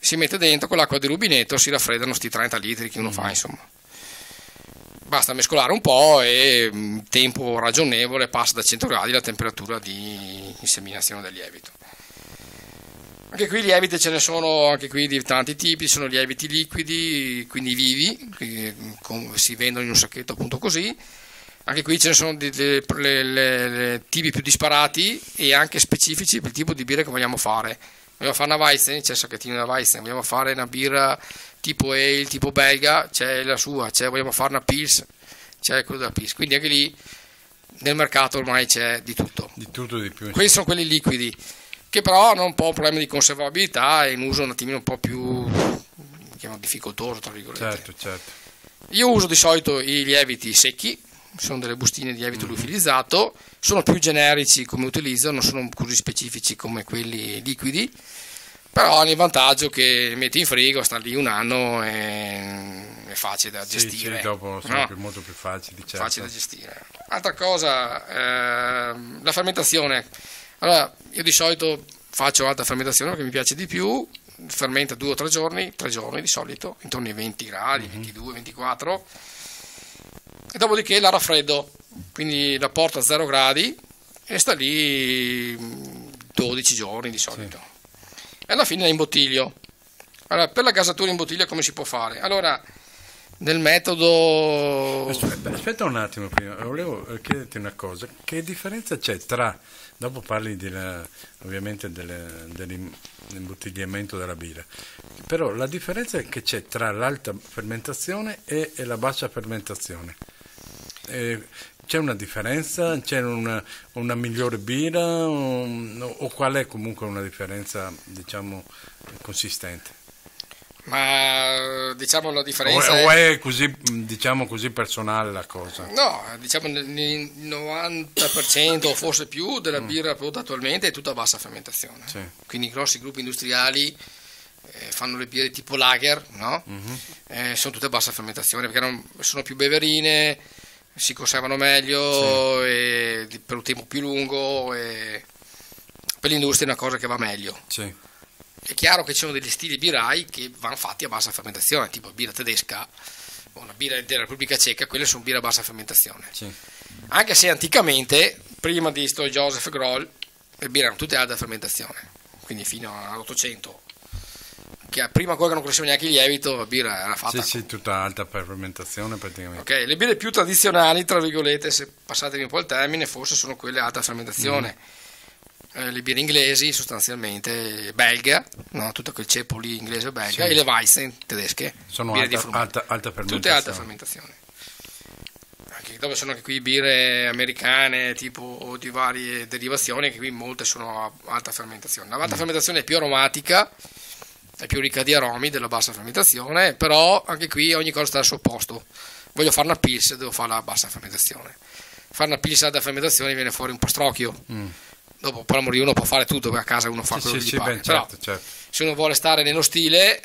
si mette dentro con l'acqua di rubinetto, si raffreddano sti 30 litri che uno fa, insomma. Basta mescolare un po' e in tempo ragionevole passa da 100 gradi la temperatura di inseminazione del lievito. Anche qui i lieviti ce ne sono anche qui di tanti tipi, sono lieviti liquidi, quindi vivi, che si vendono in un sacchetto appunto così. Anche qui ce ne sono le tipi più disparati e anche specifici per il tipo di birra che vogliamo fare. Vogliamo fare una Weizen, c'è il sacchettino della Weizen, vogliamo fare una birra tipo ale, tipo belga, c'è la sua, vogliamo fare una Pils, c'è quello della Pils. Quindi anche lì nel mercato ormai c'è di tutto. Di tutto di più. Questi sono quelli liquidi, che però hanno un po' un problema di conservabilità e un uso un attimino un po' più difficoltoso, tra virgolette. Certo. Io uso di solito i lieviti secchi, sono delle bustine di lievito liofilizzato, sono più generici come utilizzo, non sono così specifici come quelli liquidi, però hanno il vantaggio che metti in frigo, sta lì un anno e è facile da gestire. Sì, dopo sono molto più facili, certo. Facile da gestire. Altra cosa, la fermentazione. Allora, io di solito faccio alta fermentazione perché mi piace di più, fermenta 2 o 3 giorni di solito, intorno ai 20 gradi, 22, 24, e dopodiché la raffreddo, quindi la porto a 0 gradi e sta lì 12 giorni di solito. Sì. E alla fine la imbottiglio. Allora, per la gasatura in bottiglia come si può fare? Allora, nel metodo... Aspetta un attimo prima, volevo chiederti una cosa, che differenza c'è tra, dopo parli ovviamente dell'imbottigliamento della birra, però la differenza che c'è tra l'alta fermentazione e la bassa fermentazione? C'è una differenza? C'è una migliore birra o qual è comunque una differenza, diciamo, consistente? Ma diciamo la differenza o è così, diciamo così, personale la cosa? No, diciamo il 90% o forse più della birra prodotta attualmente è tutta a bassa fermentazione. Sì. Quindi i grossi gruppi industriali fanno le birre tipo lager, no? Sono tutte a bassa fermentazione perché sono più beverine, si conservano meglio, sì, e per un tempo più lungo, e per l'industria è una cosa che va meglio. Sì. È chiaro che ci sono degli stili birrai che vanno fatti a bassa fermentazione, tipo birra tedesca o una birra della Repubblica Ceca, quelle sono birre a bassa fermentazione. Sì. Anche se anticamente, prima di sto Joseph Groll, le birre erano tutte a alta fermentazione, quindi fino all'800, che prima ancora che non conoscevo neanche il lievito, la birra era fatta. Sì, tutta alta fermentazione praticamente. Ok, le birre più tradizionali, tra virgolette, se passatemi un po' il termine, forse sono quelle a alta fermentazione. Le birre inglesi sostanzialmente, belga, no? Tutto quel ceppo lì inglese o belga, sì, e le Weizen tedesche sono alta fermentazione. Tutte alta fermentazione. Anche dove sono anche qui birre americane tipo o di varie derivazioni, che qui molte sono a alta fermentazione. La alta fermentazione è più aromatica, è più ricca di aromi della bassa fermentazione, però anche qui ogni cosa sta al suo posto. Voglio fare una Pils, devo fare la bassa fermentazione. Fare una Pils ad alta fermentazione viene fuori un pastrocchio. Dopo per amore uno può fare tutto, perché a casa uno fa quello che gli pare. Però certo. Se uno vuole stare nello stile,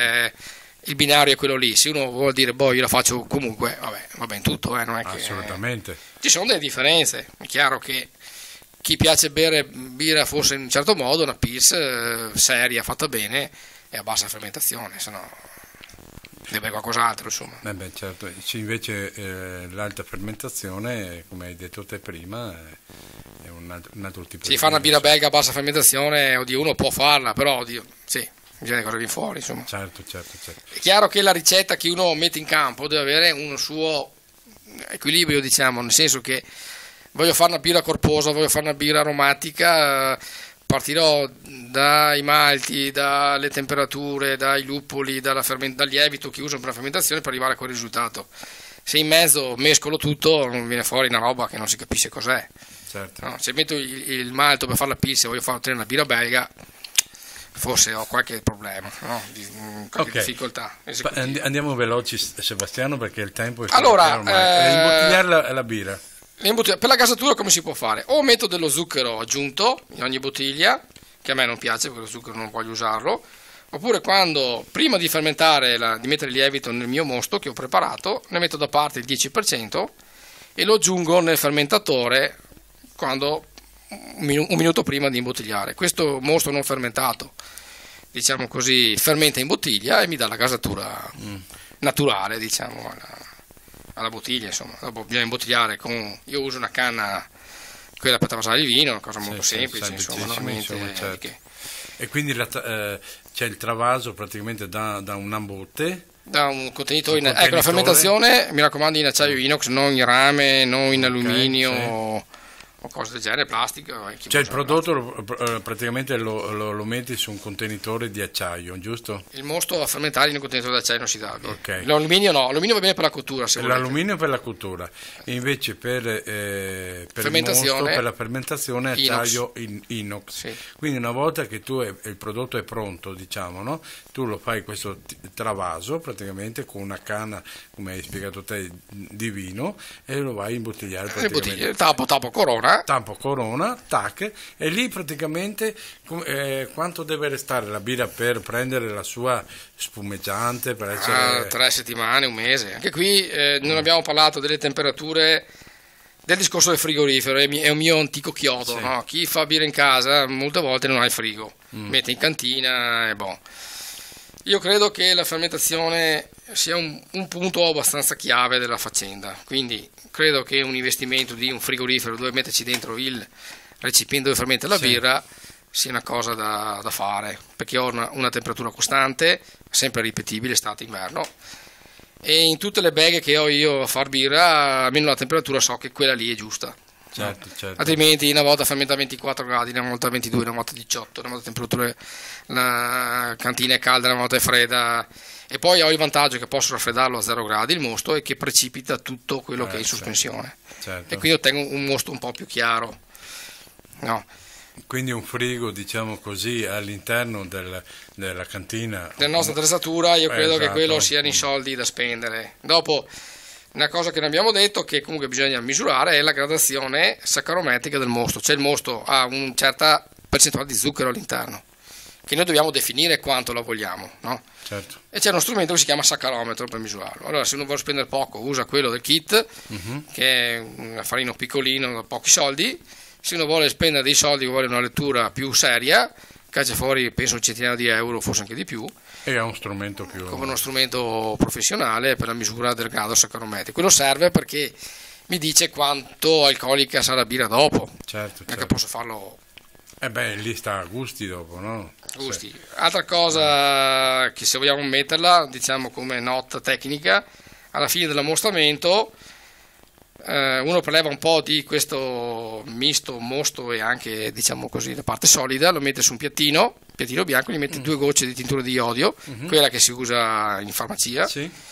il binario è quello lì. Se uno vuole dire io la faccio comunque, va bene tutto, non è assolutamente. Ci sono delle differenze. È chiaro che chi piace bere birra forse in un certo modo, una Pils seria, fatta bene, è a bassa fermentazione, se no deve qualcos'altro, insomma. Certo. Invece l'alta fermentazione, come hai detto te prima, è un altro tipo di... Sì, fare una birra belga a bassa fermentazione, uno può farla, però sì, bisogna cosa viene fuori, insomma. Certo. È chiaro che la ricetta che uno mette in campo deve avere un suo equilibrio, diciamo, nel senso che voglio fare una birra corposa, voglio fare una birra aromatica, partirò dai malti, dalle temperature, dai luppoli, dal lievito che uso per la fermentazione per arrivare a quel risultato. Se in mezzo mescolo tutto, non viene fuori una roba che non si capisce cos'è. Certo. No, se metto il malto per fare la pizza e voglio fare una birra belga, forse ho qualche problema, no? Qualche difficoltà. Andiamo veloci, Sebastiano, perché il tempo è allora, imbottigliare la birra. Per la gasatura come si può fare? O metto dello zucchero aggiunto in ogni bottiglia, che a me non piace perché lo zucchero non voglio usarlo, oppure prima di fermentare, di mettere il lievito nel mio mosto che ho preparato, ne metto da parte il 10% e lo aggiungo nel fermentatore un minuto prima di imbottigliare. Questo mosto non fermentato diciamo così, fermenta in bottiglia e mi dà la gasatura naturale, diciamo, alla bottiglia, insomma. Dopo bisogna imbottigliare io uso una canna, quella per travasare il vino, una cosa molto semplice, insomma, normalmente. Insomma, certo. E quindi c'è il travaso praticamente da una botte. Da un contenitore, ecco, la fermentazione, mi raccomando, in acciaio inox, non in rame, non in alluminio o cose del genere, plastica. Cioè il prodotto praticamente lo metti su un contenitore di acciaio, giusto? Il mosto a fermentare in un contenitore d'acciaio non si dà bene. Okay. L'alluminio no, l'alluminio va bene per la cottura, se l'alluminio per la cottura, e invece per il mosto, per la fermentazione acciaio inox. Sì. Quindi una volta che il prodotto è pronto, diciamo, no? Tu lo fai questo travaso praticamente con una canna, come hai spiegato te, di vino, e lo vai a imbottigliare praticamente. Tappo corona, tac, e lì praticamente quanto deve restare la birra per prendere la sua spumeggiante, per essere 3 settimane, un mese. Anche qui non abbiamo parlato delle temperature, del discorso del frigorifero, è un mio antico chiodo, sì. No? Chi fa birra in casa molte volte non ha il frigo, mette in cantina e boh. Io credo che la fermentazione sia un punto abbastanza chiave della faccenda, quindi credo che un investimento di un frigorifero dove metterci dentro il recipiente dove fermenta la birra sia una cosa da fare, perché ho una temperatura costante, sempre ripetibile, estate, inverno, e in tutte le baghe che ho io a far birra, almeno la temperatura so che quella lì è giusta. Certo. Altrimenti una volta fermenta a 24 gradi, una volta a 22, una volta a 18, una volta temperatura, la cantina è calda, una volta è fredda, e poi ho il vantaggio che posso raffreddarlo a 0 gradi il mosto e che precipita tutto quello che è in sospensione, certo. E quindi ottengo un mosto un po' più chiaro, no? Quindi un frigo, diciamo così, all'interno della cantina, della nostra attrezzatura, io credo che esatto. quello siano i soldi da spendere. Dopo, una cosa che non abbiamo detto, che comunque bisogna misurare, è la gradazione saccarometrica del mosto. Cioè il mosto ha una certa percentuale di zucchero all'interno, che noi dobbiamo definire quanto la vogliamo, no? Certo. E c'è uno strumento che si chiama saccarometro per misurarlo. Allora, se uno vuole spendere poco, usa quello del kit, che è un affarino piccolino da pochi soldi. Se uno vuole spendere dei soldi, vuole una lettura più seria, caccia fuori penso un centinaio di euro, forse anche di più, e ha uno strumento più come uno strumento professionale per la misura del grado saccarometrico. Quello serve perché mi dice quanto alcolica sarà la birra dopo, certo. perché posso farlo lì sta a gusti dopo, no? gusti. Sì. Altra cosa che se vogliamo metterla, diciamo come nota tecnica, alla fine dell'ammostramento uno preleva un po' di questo misto mosto e anche, diciamo così, la parte solida, lo mette su un piattino bianco, gli mette 2 gocce di tintura di iodio, quella che si usa in farmacia,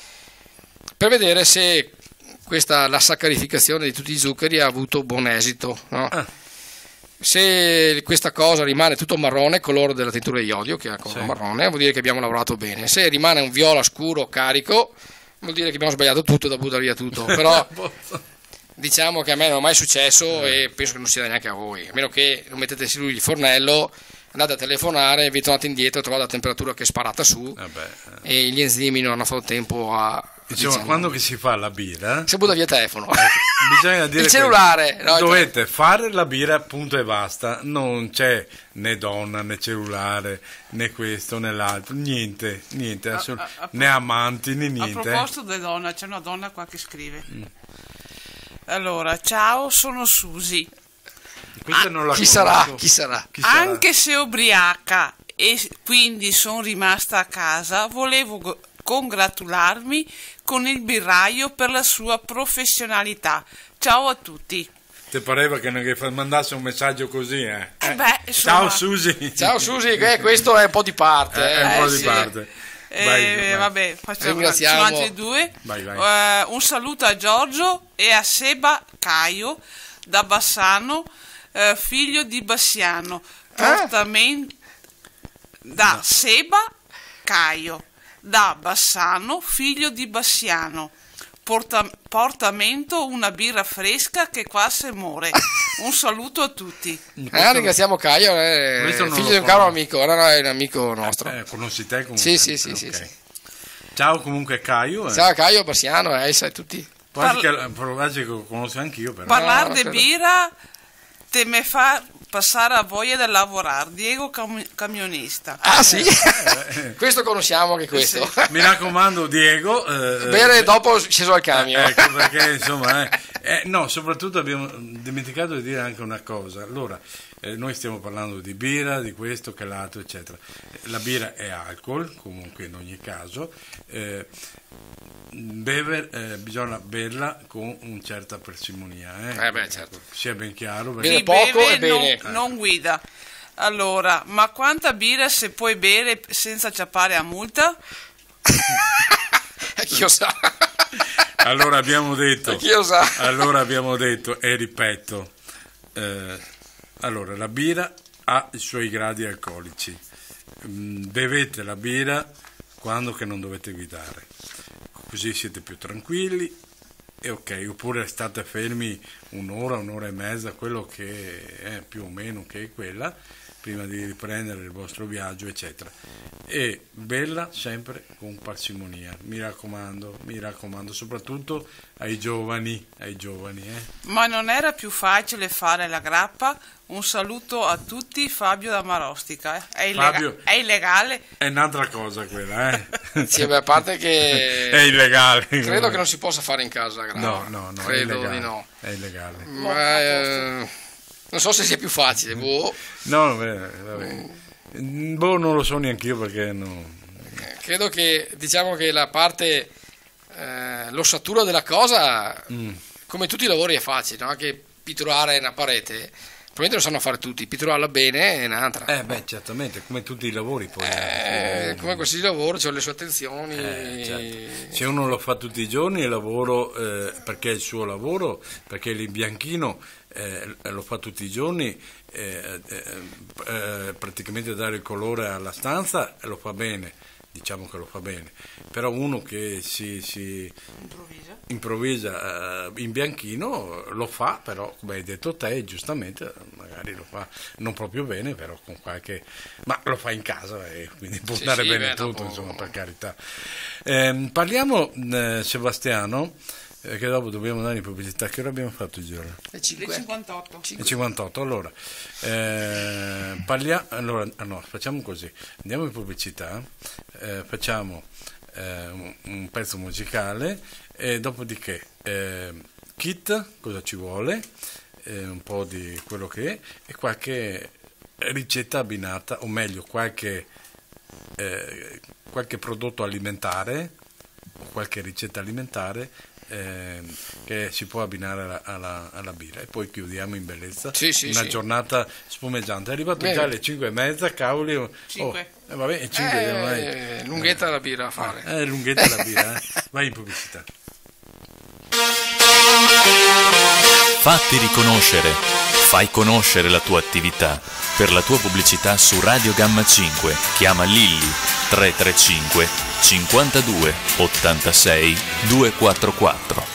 per vedere se la saccarificazione di tutti i zuccheri ha avuto buon esito, no? Se questa cosa rimane tutto marrone, colore della tintura di iodio, che è colore marrone, vuol dire che abbiamo lavorato bene. Se rimane un viola scuro carico, vuol dire che abbiamo sbagliato tutto, da buttare via tutto. Però diciamo che a me non è mai successo e penso che non sia neanche a voi, a meno che non mettete su il fornello, andate a telefonare, vi tornate indietro, trovate la temperatura che è sparata su e gli enzimi non hanno fatto tempo a... Diciamo, quando che si fa la birra, si butta via il telefono, bisogna dire il cellulare, no, dovete fare la birra, punto e basta. Non c'è né donna né cellulare né questo né l'altro, niente, né amanti né niente. A proposito di donna, c'è una donna qua che scrive. Allora, ciao, sono Susi. Chi sarà? Anche se ubriaca e quindi sono rimasta a casa, volevo congratularmi con il birraio per la sua professionalità. Ciao a tutti. Ti pareva che mandasse un messaggio così, eh? Ciao Susi. Ciao Susi, questo è un po' di parte. È un po' di parte. Vai. Vabbè, facciamo altri 2. Vai. Un saluto a Giorgio e a Seba Caio da Bassano, figlio di Bassiano. Da Seba Caio da Bassano, figlio di Bassiano. Portamento una birra fresca che qua se muore. Un saluto a tutti. Ringraziamo Caio, figlio di un caro amico, è un amico nostro. Conosci te comunque? Sì. Ciao comunque Caio. Ciao Caio, Bassiano, sai tutti. Quasi che lo conosco anch'io. Parlare di birra te me fa passare a voglia di lavorare. Diego camionista. Ah sì? Questo conosciamo anche questo. Sì. Mi raccomando Diego, Bere dopo sceso al camion. ecco perché insomma no, soprattutto abbiamo dimenticato di dire anche una cosa. Allora, noi stiamo parlando di birra, di questo, che l'altro, eccetera. La birra è alcol, comunque in ogni caso. Bisogna berla con una certa parsimonia. Certo. Sia ben chiaro. Bere Chi poco beve e bene. non guida. Allora, ma quanta birra si può bere senza ciappare a multa? Chi lo sa? Allora abbiamo detto, Chi lo sa? e ripeto, allora la birra ha i suoi gradi alcolici. Bevete la birra quando che non dovete guidare, così siete più tranquilli e ok, oppure state fermi un'ora e mezza, quello che è più o meno che è quella, prima di riprendere il vostro viaggio, eccetera. E bella sempre con parsimonia, mi raccomando, soprattutto ai giovani. Ma non era più facile fare la grappa? Un saluto a tutti, Fabio da Marostica. Fabio, è illegale? È un'altra cosa quella, Sì, beh, a parte che è illegale. credo che non si possa fare in casa la grappa. No, credo è illegale, di no. È illegale. Ma, non so se sia più facile. No, vabbè. Non lo so neanche io perché no. Credo che diciamo che la parte l'ossatura della cosa, come tutti i lavori, è facile, no? Anche pitturare una parete probabilmente lo sanno fare tutti, pitturarla bene è un'altra. Certamente, come tutti i lavori poi. Come qualsiasi lavoro c'è le sue attenzioni. Certo. Se uno lo fa tutti i giorni il lavoro, perché è il suo lavoro, perché l'imbianchino lo fa tutti i giorni, praticamente dare il colore alla stanza lo fa bene, diciamo che lo fa bene, però uno che si improvvisa in bianchino lo fa, però come hai detto te giustamente, magari lo fa non proprio bene, però con qualche, ma lo fa in casa e quindi può andare bene tutto, insomma, per carità. Parliamo, Sebastiano, che dopo dobbiamo dare in pubblicità. Che ora abbiamo fatto il giorno? Le 58. Le 58. Allora, facciamo così, andiamo in pubblicità, facciamo un pezzo musicale e dopodiché kit, cosa ci vuole, un po' di quello che è e qualche ricetta abbinata, o meglio qualche prodotto alimentare, qualche ricetta alimentare che si può abbinare alla birra, e poi chiudiamo in bellezza. Una giornata spumeggiante. È arrivato già alle 5:30, cavoli. 5. Vabbè, è 5 lunghetta la birra a fare. Lunghetta la birra. Vai in pubblicità. Fatti riconoscere. Fai conoscere la tua attività. Per la tua pubblicità su Radio Gamma 5 chiama Lilli 335 52 86 244.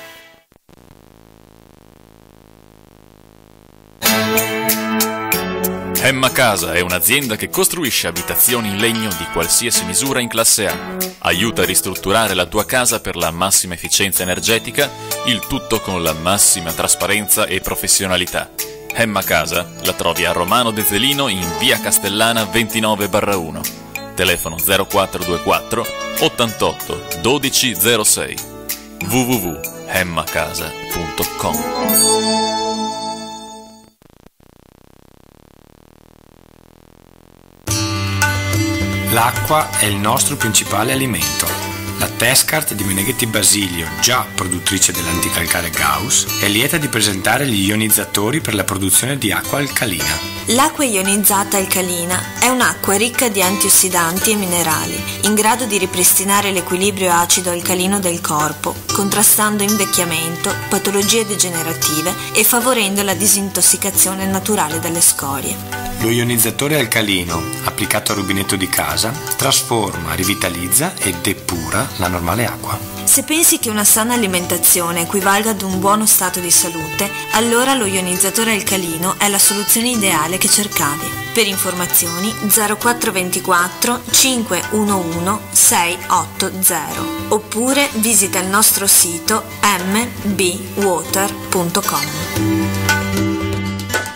Hemma Casa è un'azienda che costruisce abitazioni in legno di qualsiasi misura in classe A. Aiuta a ristrutturare la tua casa per la massima efficienza energetica, il tutto con la massima trasparenza e professionalità. Hemma Casa la trovi a Romano De Zelino in via Castellana 29/1. Telefono 0424 88 12 06. www.hemmacasa.com. L'acqua è il nostro principale alimento. La Tescart di Meneghetti Basilio, già produttrice dell'anticalcare Gauss, è lieta di presentare gli ionizzatori per la produzione di acqua alcalina. L'acqua ionizzata alcalina è un'acqua ricca di antiossidanti e minerali, in grado di ripristinare l'equilibrio acido-alcalino del corpo, contrastando invecchiamento, patologie degenerative e favorendo la disintossicazione naturale dalle scorie. Lo ionizzatore alcalino, applicato al rubinetto di casa, trasforma, rivitalizza e depura la normale acqua. Se pensi che una sana alimentazione equivalga ad un buono stato di salute, allora lo ionizzatore alcalino è la soluzione ideale che cercavi. Per informazioni 0424 511 680 oppure visita il nostro sito mbwater.com.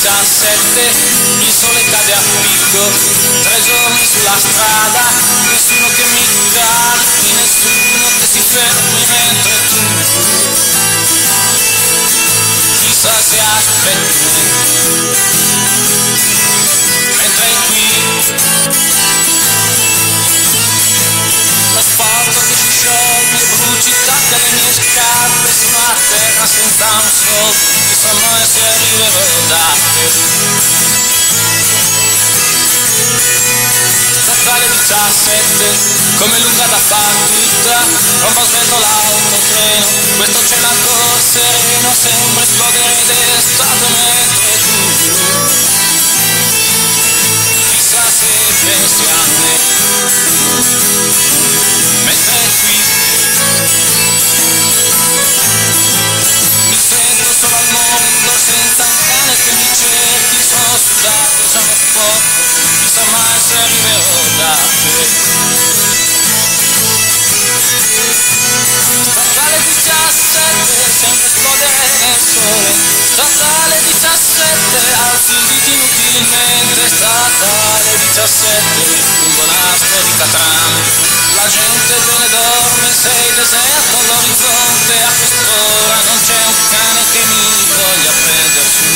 17, il sole cade a picco, 3 giorni sulla strada, nessuno che mi calmi, nessuno che si fermi mentre tu chissà se aspetti, mentre qui l'asfalto che si scioglie, bruci, tacca le mie scarpe, sono a terra senza un soldo, chissà mai se arriverò da te. Statale 17, come lunga da partita, rompo svelto l'autotreno, questo cielo sereno sembra esplodere d'estate mentre tu chissà se pensi a me, mentre qui mi sento solo al mondo senza un cane che mi cerchi, sono sudato, sono sporco, chissà mai se arriverò da te. Statale 17, sempre esplodere nel sole, statale 17, alzi il dito inutilmente, statale 17, lungo nastro di Catran, la gente bene dorme, sei deserto all'orizzonte, a quest'ora non c'è un cane che mi voglia prendere su.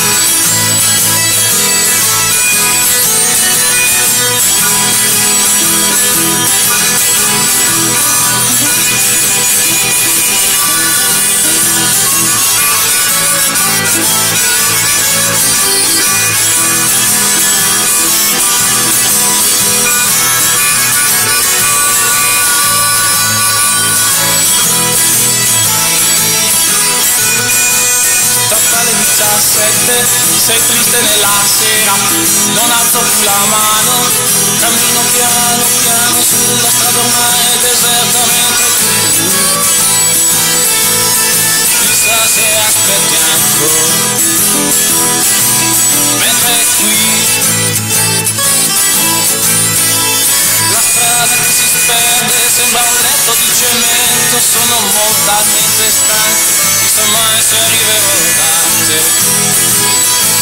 Statale 17, sei triste nella sera, non alzo più la mano, cammino piano piano sulla strada ormai deserta mentre tu chissà se aspetti ancora, mentre qui la strada che si sperde sembra un letto di cemento, sono mortalmente stanco, chissà mai se arriverò da te.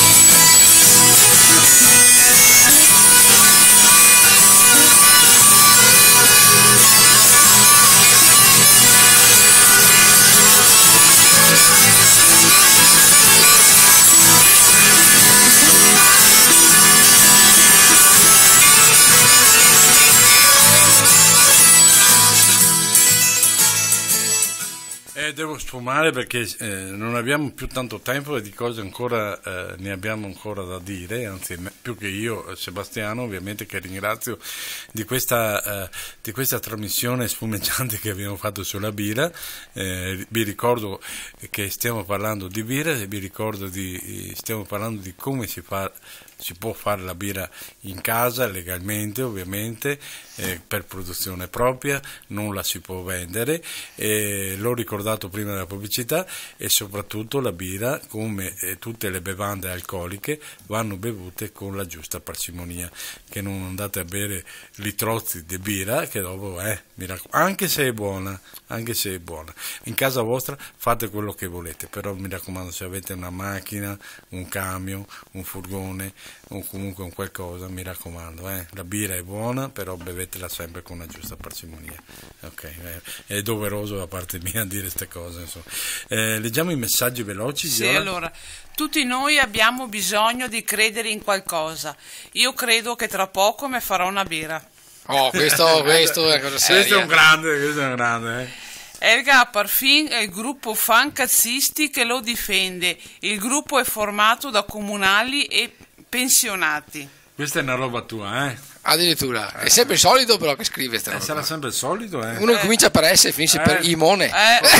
Devo sfumare perché non abbiamo più tanto tempo e di cose ancora ne abbiamo ancora da dire, anzi più che io, Sebastiano ovviamente, che ringrazio di questa trasmissione spumeggiante che abbiamo fatto sulla birra. Vi ricordo che stiamo parlando di birra e vi ricordo stiamo parlando di come si può fare la birra in casa legalmente, ovviamente, per produzione propria, non la si può vendere, l'ho ricordato prima della pubblicità, e soprattutto la birra, come tutte le bevande alcoliche, vanno bevute con la giusta parsimonia, che non andate a bere litrozzi di birra che dopo anche se è buona, in casa vostra fate quello che volete, però mi raccomando, se avete una macchina, un camion, un furgone o comunque un qualcosa, mi raccomando, la birra è buona, però bevetela sempre con la giusta parsimonia. Ok, è doveroso da parte mia dire queste cose, insomma. Leggiamo i messaggi veloci. Sì, allora, tutti noi abbiamo bisogno di credere in qualcosa. Io credo che tra poco mi farò una birra. Oh, questo è cosa seria. Questo è un grande. Elga Parfin è il gruppo fan cazzisti che lo difende. Il gruppo è formato da comunali e pensionati. Questa è una roba tua, Addirittura. È sempre il solito però che scrive sta roba. Sarà sempre il solito, Uno comincia per S e finisce per Imone.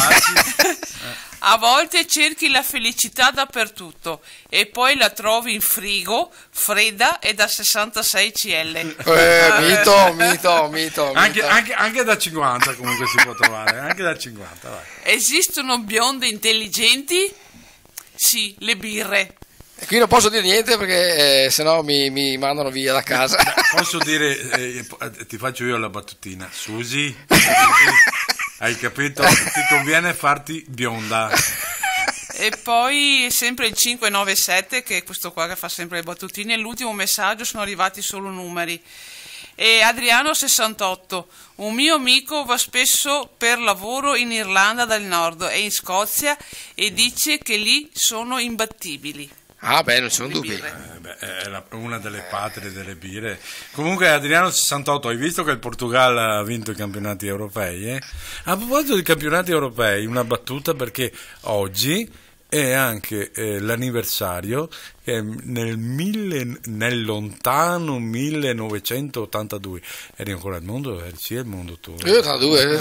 A volte cerchi la felicità dappertutto e poi la trovi in frigo, fredda e da 66 CL. Mito. Anche da 50 comunque si può trovare, anche da 50. Vai. Esistono bionde intelligenti? Sì, le birre. Qui non posso dire niente perché sennò mi mandano via da casa. Posso dire, ti faccio io la battutina. Susi, hai capito? Ti conviene farti bionda. E poi sempre il 597, che è questo qua che fa sempre le battutine, l'ultimo messaggio sono arrivati solo numeri. E Adriano 68, un mio amico va spesso per lavoro in Irlanda del Nord e in Scozia e dice che lì sono imbattibili. Ah, beh, non ci sono dubbi. È una delle patrie delle birre. Comunque, Adriano 68, hai visto che il Portogallo ha vinto i campionati europei? A proposito dei campionati europei, una battuta, perché oggi è anche l'anniversario che nel lontano 1982 eri ancora al mondo, sì, il mondo tu. Io 82.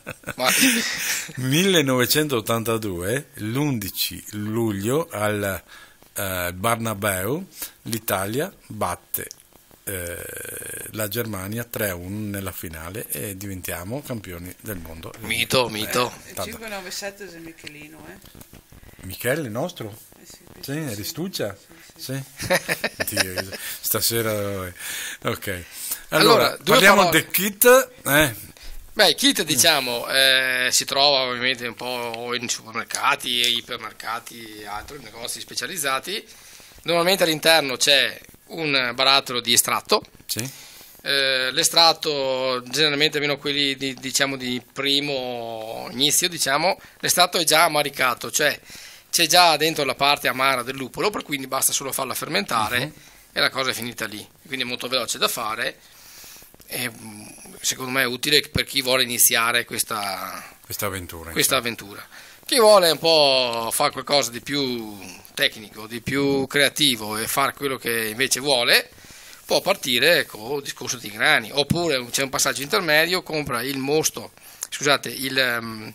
1982, l'11 luglio al Bernabeu, l'Italia batte la Germania 3-1 nella finale e diventiamo campioni del mondo. Mito. Il 597 è Michelino, Michele nostro? Sì, Ristuccia? Sì. Dio, stasera ok. Allora parliamo del kit. Beh, il kit, diciamo, si trova ovviamente un po' in supermercati, ipermercati e altri negozi specializzati. Normalmente all'interno c'è un barattolo di estratto. Sì. L'estratto, generalmente almeno quelli di primo inizio, l'estratto è già amaricato, cioè c'è già dentro la parte amara del luppolo, per quindi basta solo farla fermentare e la cosa è finita lì. Quindi è molto veloce da fare e secondo me è utile per chi vuole iniziare questa avventura. Chi vuole un po' fare qualcosa di più tecnico, di più creativo e fare quello che invece vuole, può partire con il discorso di grani, oppure c'è un passaggio intermedio, compra il mosto, scusate, il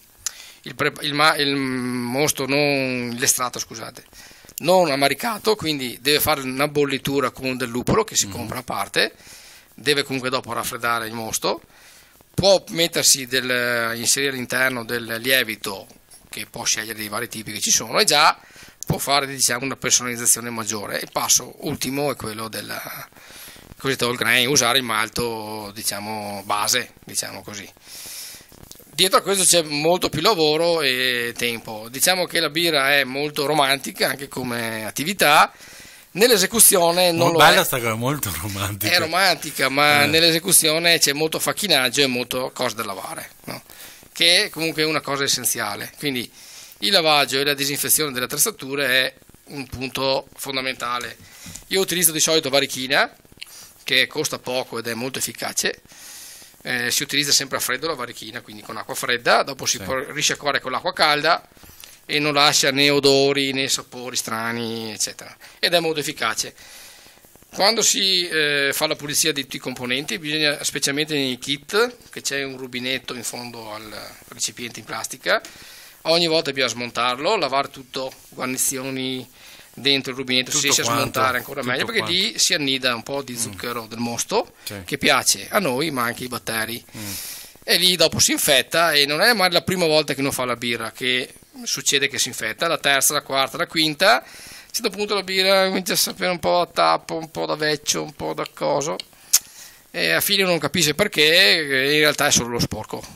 mosto, non l'estratto, scusate, non amaricato, quindi deve fare una bollitura con del luppolo che si compra a parte, deve comunque dopo raffreddare il mosto, può inserire all'interno del lievito, che può scegliere dei vari tipi che ci sono, e già può fare una personalizzazione maggiore. Il passo ultimo è quello del cosiddetto all grain, usare il malto base, così. Dietro a questo c'è molto più lavoro e tempo. Diciamo che la birra è molto romantica anche come attività. Nell'esecuzione non lo è. Sta cosa molto romantica. È romantica, ma nell'esecuzione c'è molto facchinaggio e molto cose da lavare, no? Che è comunque una cosa essenziale. Quindi il lavaggio e la disinfezione delle attrezzature è un punto fondamentale. Io utilizzo di solito varichina, che costa poco ed è molto efficace. Si utilizza sempre a freddo la varichina, quindi con acqua fredda, dopo si può risciacquare con l'acqua calda e non lascia né odori né sapori strani, eccetera, ed è molto efficace. Quando si fa la pulizia di tutti i componenti, bisogna, specialmente nei kit, che c'è un rubinetto in fondo al recipiente in plastica, ogni volta bisogna smontarlo, lavare tutto, guarnizioni dentro il rubinetto, se riesce a smontare ancora meglio, perché lì si annida un po' di zucchero del mosto, che piace a noi ma anche ai batteri, e lì dopo si infetta, e non è mai la prima volta che uno fa la birra che succede che si infetta, la terza, la quarta, la quinta, a un certo punto la birra comincia a sapere un po' da tappo, un po' da vecchio, un po' da coso, e a fine non capisce perché, in realtà è solo lo sporco.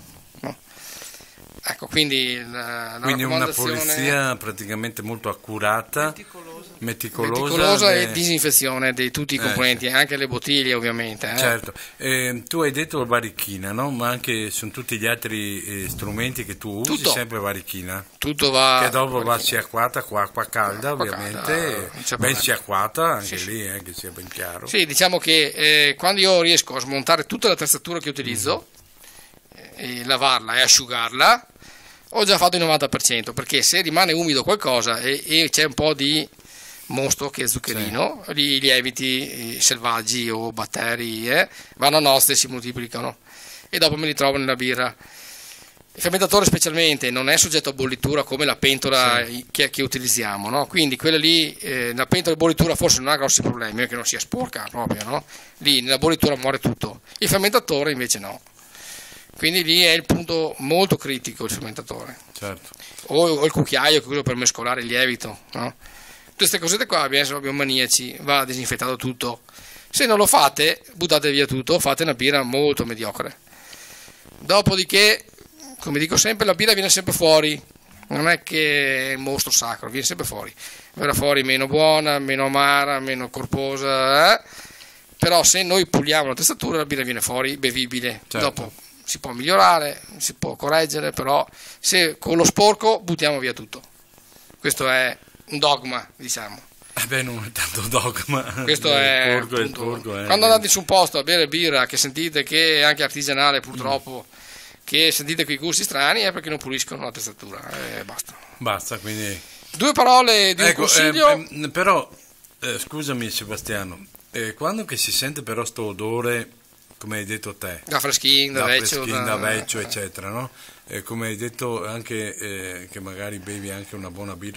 Ecco, quindi una pulizia praticamente molto accurata, meticolosa e disinfezione di tutti i componenti, anche le bottiglie ovviamente. Certo, tu hai detto varichina, no? Ma anche sono tutti gli altri strumenti che tu usi, sempre varichina. Tutto va. Che dopo va sciacquata con acqua calda, ovviamente, ben sciacquata, anche lì, che sia ben chiaro. Sì, diciamo che quando io riesco a smontare tutta l'attrezzatura che utilizzo, e lavarla e asciugarla, ho già fatto il 90%, perché se rimane umido qualcosa e c'è un po' di mosto che è zuccherino, i lieviti selvaggi o batteri vanno a nozze e si moltiplicano e dopo me li trovo nella birra. Il fermentatore specialmente non è soggetto a bollitura come la pentola che utilizziamo, no? Quindi quella lì, la pentola di bollitura forse non ha grossi problemi, perché non sia sporca proprio, no? Lì nella bollitura muore tutto, il fermentatore invece no. Quindi lì è il punto molto critico, il fermentatore. Certo. O il cucchiaio, che è quello per mescolare il lievito, no? Tutte queste cosette qua, abbiamo maniaci, va disinfettato tutto. Se non lo fate, buttate via tutto, fate una birra molto mediocre. Dopodiché, come dico sempre, la birra viene sempre fuori, non è che è il mostro sacro, viene sempre fuori, verrà fuori meno buona, meno amara, meno corposa, però se noi puliamo la testatura la birra viene fuori bevibile. Certo. Dopo si può migliorare, si può correggere, però se con lo sporco buttiamo via tutto. Questo è un dogma, diciamo. Non è tanto dogma. Questo è appunto, quando andate su un posto a bere birra che sentite che è anche artigianale, purtroppo, che sentite quei gusti strani, è perché non puliscono la testatura, Basta, quindi 2 parole di un consiglio. Però scusami Sebastiano, quando che si sente però sto odore, come hai detto te, Da freschin, da vecchio, eccetera, no? Come hai detto anche che magari bevi anche una buona birra,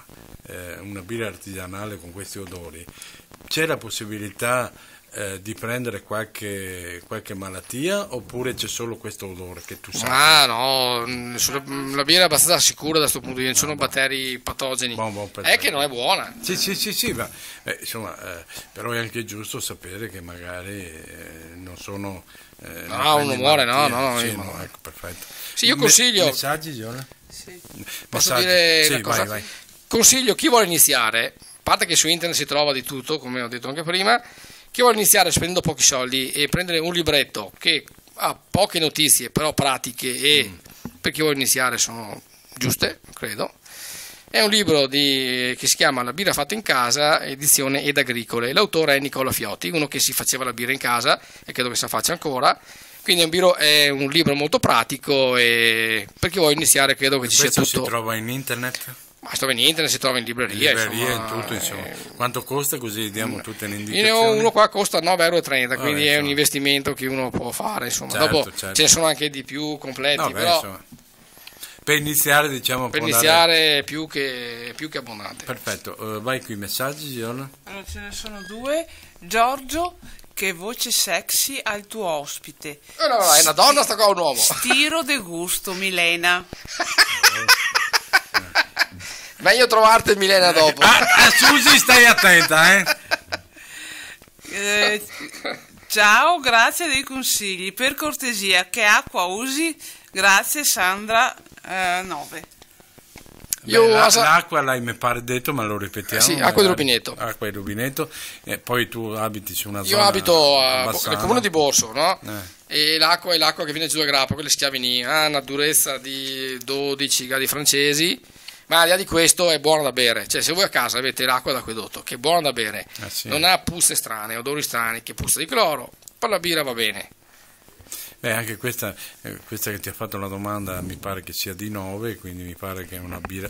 una birra artigianale con questi odori, c'è la possibilità di prendere qualche malattia, oppure c'è solo questo odore che tu sai? No, la birra è abbastanza sicura da questo punto di vista, non sono batteri patogeni, è che non è buona. Sì, ma insomma, però è anche giusto sapere che magari non sono uno muore, no, ecco, perfetto. Sì, io consiglio messaggi, Giona? Sì. Posso dire una cosa? Vai. Consiglio chi vuole iniziare, a parte che su internet si trova di tutto, come ho detto anche prima, chi vuole iniziare spendendo pochi soldi e prendere un libretto che ha poche notizie però pratiche e per chi vuole iniziare sono giuste, credo. È un libro che si chiama La birra fatta in casa, edizione Ed Agricole. L'autore è Nicola Fiotti, uno che si faceva la birra in casa e credo che se la faccia ancora. Quindi è un libro molto pratico e per chi vuole iniziare credo che ci sia tutto. Questo si trova in internet? Ma si trova in internet, si trova in libreria. In tutto, insomma. Quanto costa, così diamo tutte le indicazioni? Ne ho uno qua, costa 9,30 €, quindi è un investimento che uno può fare, insomma. Certo, Dopo certo. ce ne sono anche di più completi, però insomma, per iniziare, diciamo, per iniziare più che abbondante. Perfetto, vai qui i messaggi, Giola. Allora, ce ne sono 2. Giorgio, che voce sexy al tuo ospite. No, è una donna, sta qua un uomo. Stiro de gusto, Milena. Meglio trovarti Milena dopo. Susi, stai attenta, Ciao, grazie dei consigli. Per cortesia, che acqua usi? Grazie, Sandra 9. L'acqua l'hai mi pare detto, ma lo ripetiamo. Sì, acqua di rubinetto. Acqua di rubinetto. Poi tu abiti su una zona. Io abito nel comune di Borso, no? E l'acqua è l'acqua che viene giù da Grappa, quelle schiavini, ha una durezza di 12 gradi francesi, ma al di là di questo è buona da bere. Cioè, se voi a casa avete l'acqua d'acquedotto che è buona da bere, sì. Non ha puzze strane, odori strani, che puzza di cloro, per la birra va bene. Anche questa che ti ha fatto la domanda mi pare che sia di 9, quindi mi pare che è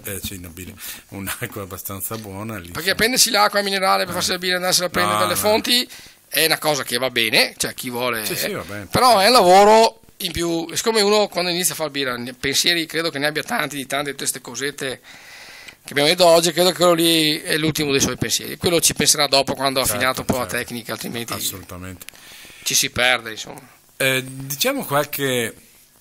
un'acqua abbastanza buona. Perché prendersi l'acqua minerale per farsi la birra e andarsela a prendere dalle fonti è una cosa che va bene, cioè chi vuole, sì, va bene, però è un lavoro in più. Siccome uno quando inizia a fare birra, pensieri credo che ne abbia tanti di tante queste cosette che abbiamo detto oggi, credo che quello lì è l'ultimo dei suoi pensieri, quello ci penserà dopo quando ha affinato un po' la tecnica, altrimenti assolutamente ci si perde, insomma. Diciamo qualche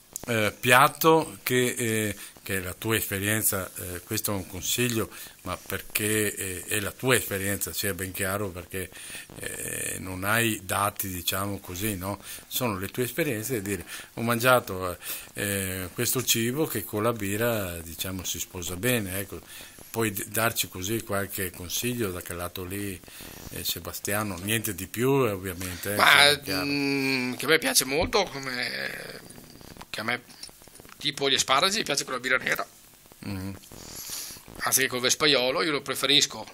piatto che è la tua esperienza, questo è un consiglio, ma perché è la tua esperienza, sia ben chiaro, perché non hai dati, diciamo così, no? Sono le tue esperienze di dire ho mangiato questo cibo che con la birra, diciamo, si sposa bene, ecco. Puoi darci così qualche consiglio da quel lato lì, Sebastiano? Niente di più, ovviamente. Ma che a me piace molto, che a me tipo gli asparagi piace con la birra nera, anziché col vespaiolo, io lo preferisco.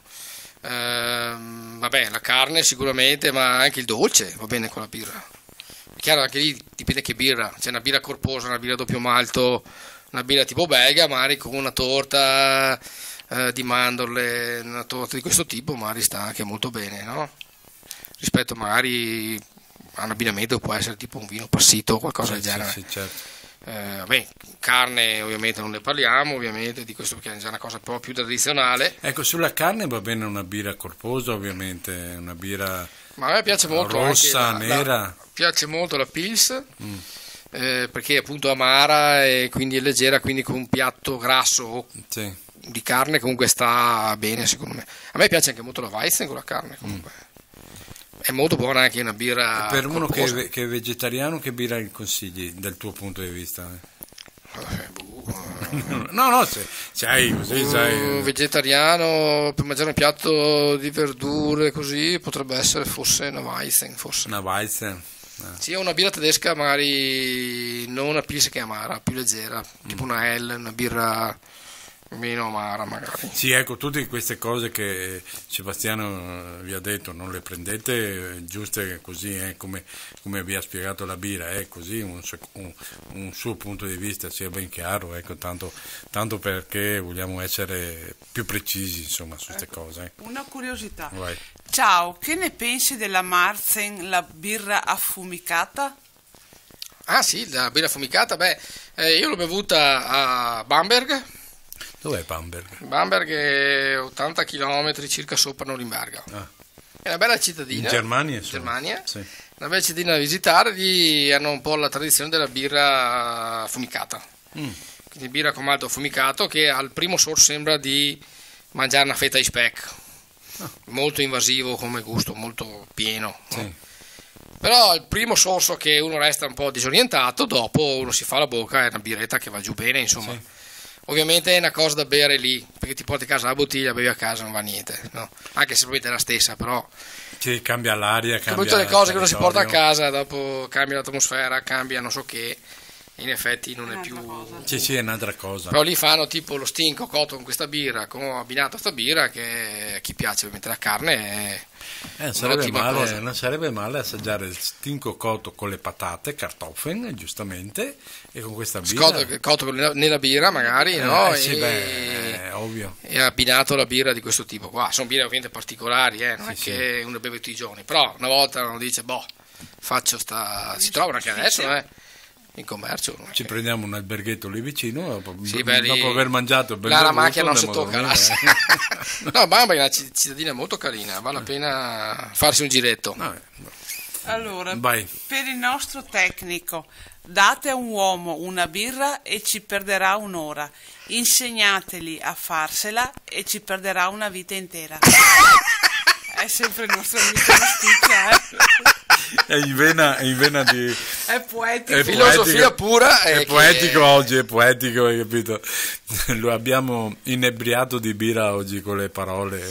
Vabbè, la carne sicuramente, ma anche il dolce va bene con la birra. È chiaro, anche lì dipende che birra, c'è una birra corposa, una birra doppio malto, una birra tipo belga, magari con una torta di mandorle, una torta di questo tipo magari sta anche molto bene, no? Rispetto magari a un abbinamento può essere tipo un vino passito o qualcosa del genere. Sì, certo. Vabbè, carne ovviamente non ne parliamo, ovviamente di questo, perché è già una cosa un po' più tradizionale. Ecco, sulla carne va bene una birra corposa, ovviamente, una birra ma a me piace molto rossa, anche nera. Piace molto la Pils, perché è appunto amara e quindi è leggera, quindi con un piatto grasso di carne comunque sta bene, secondo me. A me piace anche molto la Weizen con la carne, comunque. È molto buona anche una birra. E per uno corposa. che è vegetariano, che birra consigli dal tuo punto di vista? No, se hai così, sai. Vegetariano per mangiare un piatto di verdure così potrebbe essere forse una Weizen, forse. Una Weizen. Sì, una birra tedesca magari non una Pilsen che è amara, più leggera, tipo una L, una birra meno amara magari. Sì, ecco, tutte queste cose che Sebastiano vi ha detto, non le prendete giuste così, come vi ha spiegato la birra, è così un suo punto di vista sia ben chiaro, ecco, tanto perché vogliamo essere più precisi, insomma, su queste cose. Una curiosità. Vai. Ciao, che ne pensi della Marzen, la birra affumicata? Ah sì, la birra affumicata, io l'ho bevuta a Bamberg. Dov'è Bamberg? Bamberg è 80 km circa sopra Norimberga. È una bella cittadina. In Germania? In Germania. Sì. Una bella cittadina da visitare, lì hanno un po' la tradizione della birra affumicata. Quindi birra con malto affumicato che al primo sorso sembra di mangiare una fetta di speck. Molto invasivo come gusto, molto pieno. Sì. No? Però il primo sorso che uno resta un po' disorientato, dopo uno si fa la bocca, è una birretta che va giù bene, insomma. Sì. Ovviamente è una cosa da bere lì, perché ti porti a casa la bottiglia, bevi a casa, non va niente, no? Anche se probabilmente è la stessa, però Sì, cambia l'aria, come cambia tutte le cose che uno si porta a territorio. casa, dopo cambia l'atmosfera, cambia non so che, in effetti non è più... Sì, è un'altra cosa. Però lì fanno tipo lo stinco cotto con questa birra, abbinato a sta birra, che a chi piace ovviamente la carne Non sarebbe, un'ottima cosa. non sarebbe male assaggiare il stinco cotto con le patate, Kartoffeln, giustamente, e con questa birra. Cotto nella birra magari, no? Sì, è ovvio. E abbinato alla birra di questo tipo qua. Sono birre ovviamente particolari, non è che uno beve tutti i giorni, però una volta uno dice, faccio si trovano anche adesso, in commercio. Ci prendiamo un alberghetto lì vicino, dopo Sì, dopo aver mangiato il la macchina non si andiamo a tocca. dormire. No, Bamberg è una cittadina molto carina, vale la pena farsi un giretto. Allora, Vai. per il nostro tecnico, date a un uomo una birra e ci perderà un'ora. Insegnateli a farsela e ci perderà una vita intera. È sempre il nostro amico Masticcia, È in vena di... È poetico. Filosofia pura. È poetico oggi, è poetico, hai capito? Lo abbiamo inebriato di birra oggi con le parole.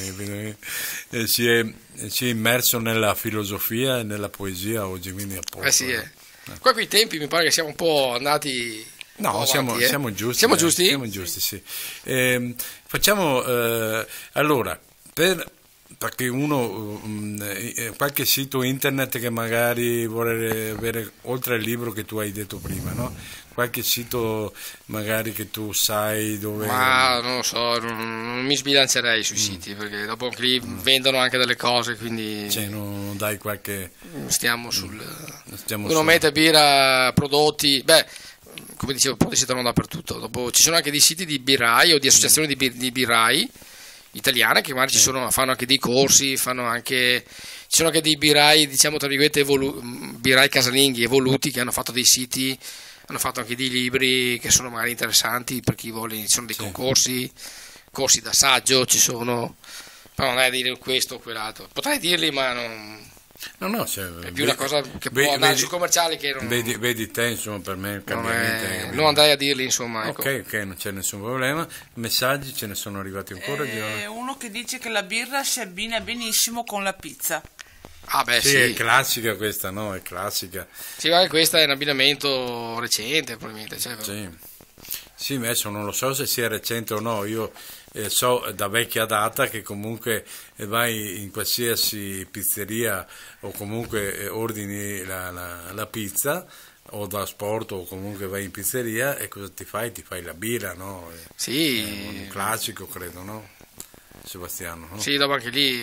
Si è immerso nella filosofia e nella poesia oggi, quindi a posto. Sì, Qua quei tempi mi pare che siamo un po' andati... No, siamo giusti. Siamo giusti? Siamo giusti, sì. Facciamo, allora, perché uno, qualche sito internet che magari vuole avere, oltre al libro che tu hai detto prima, no? Qualche sito magari che tu sai dove... Ma non lo so, non mi sbilancerei sui siti, perché dopo anche lì vendono anche delle cose, quindi... Cioè, non dai qualche... Stiamo sul... Stiamo uno mette birra, prodotti... come dicevo, prodotti si trovano dappertutto. Dopo ci sono anche dei siti di birrai o di associazioni di birrai italiane che magari fanno anche dei corsi, ci sono anche dei birrai, diciamo tra virgolette, birrai casalinghi evoluti che hanno fatto dei siti, hanno fatto anche dei libri che sono magari interessanti per chi vuole, ci sono dei concorsi, corsi d'assaggio, ci sono, però non è dire questo o quell'altro, potrei dirli ma non... No, è più una cosa che può andare sul commerciale che non... Vedi te, insomma, per me non andrei a dirli, insomma, ecco. Ok, non c'è nessun problema. Messaggi ce ne sono arrivati ancora? Uno che dice che la birra si abbina benissimo con la pizza. Sì, è classica questa, no? È classica. Sì, ma questo è un abbinamento recente, probabilmente. Sì, adesso non lo so se sia recente o no, io so da vecchia data che comunque vai in qualsiasi pizzeria o comunque ordini la pizza o da sport o comunque vai in pizzeria e cosa ti fai? Ti fai la birra, no? Sì. È un classico, credo, no? Sebastiano, no? Sì, dopo anche lì...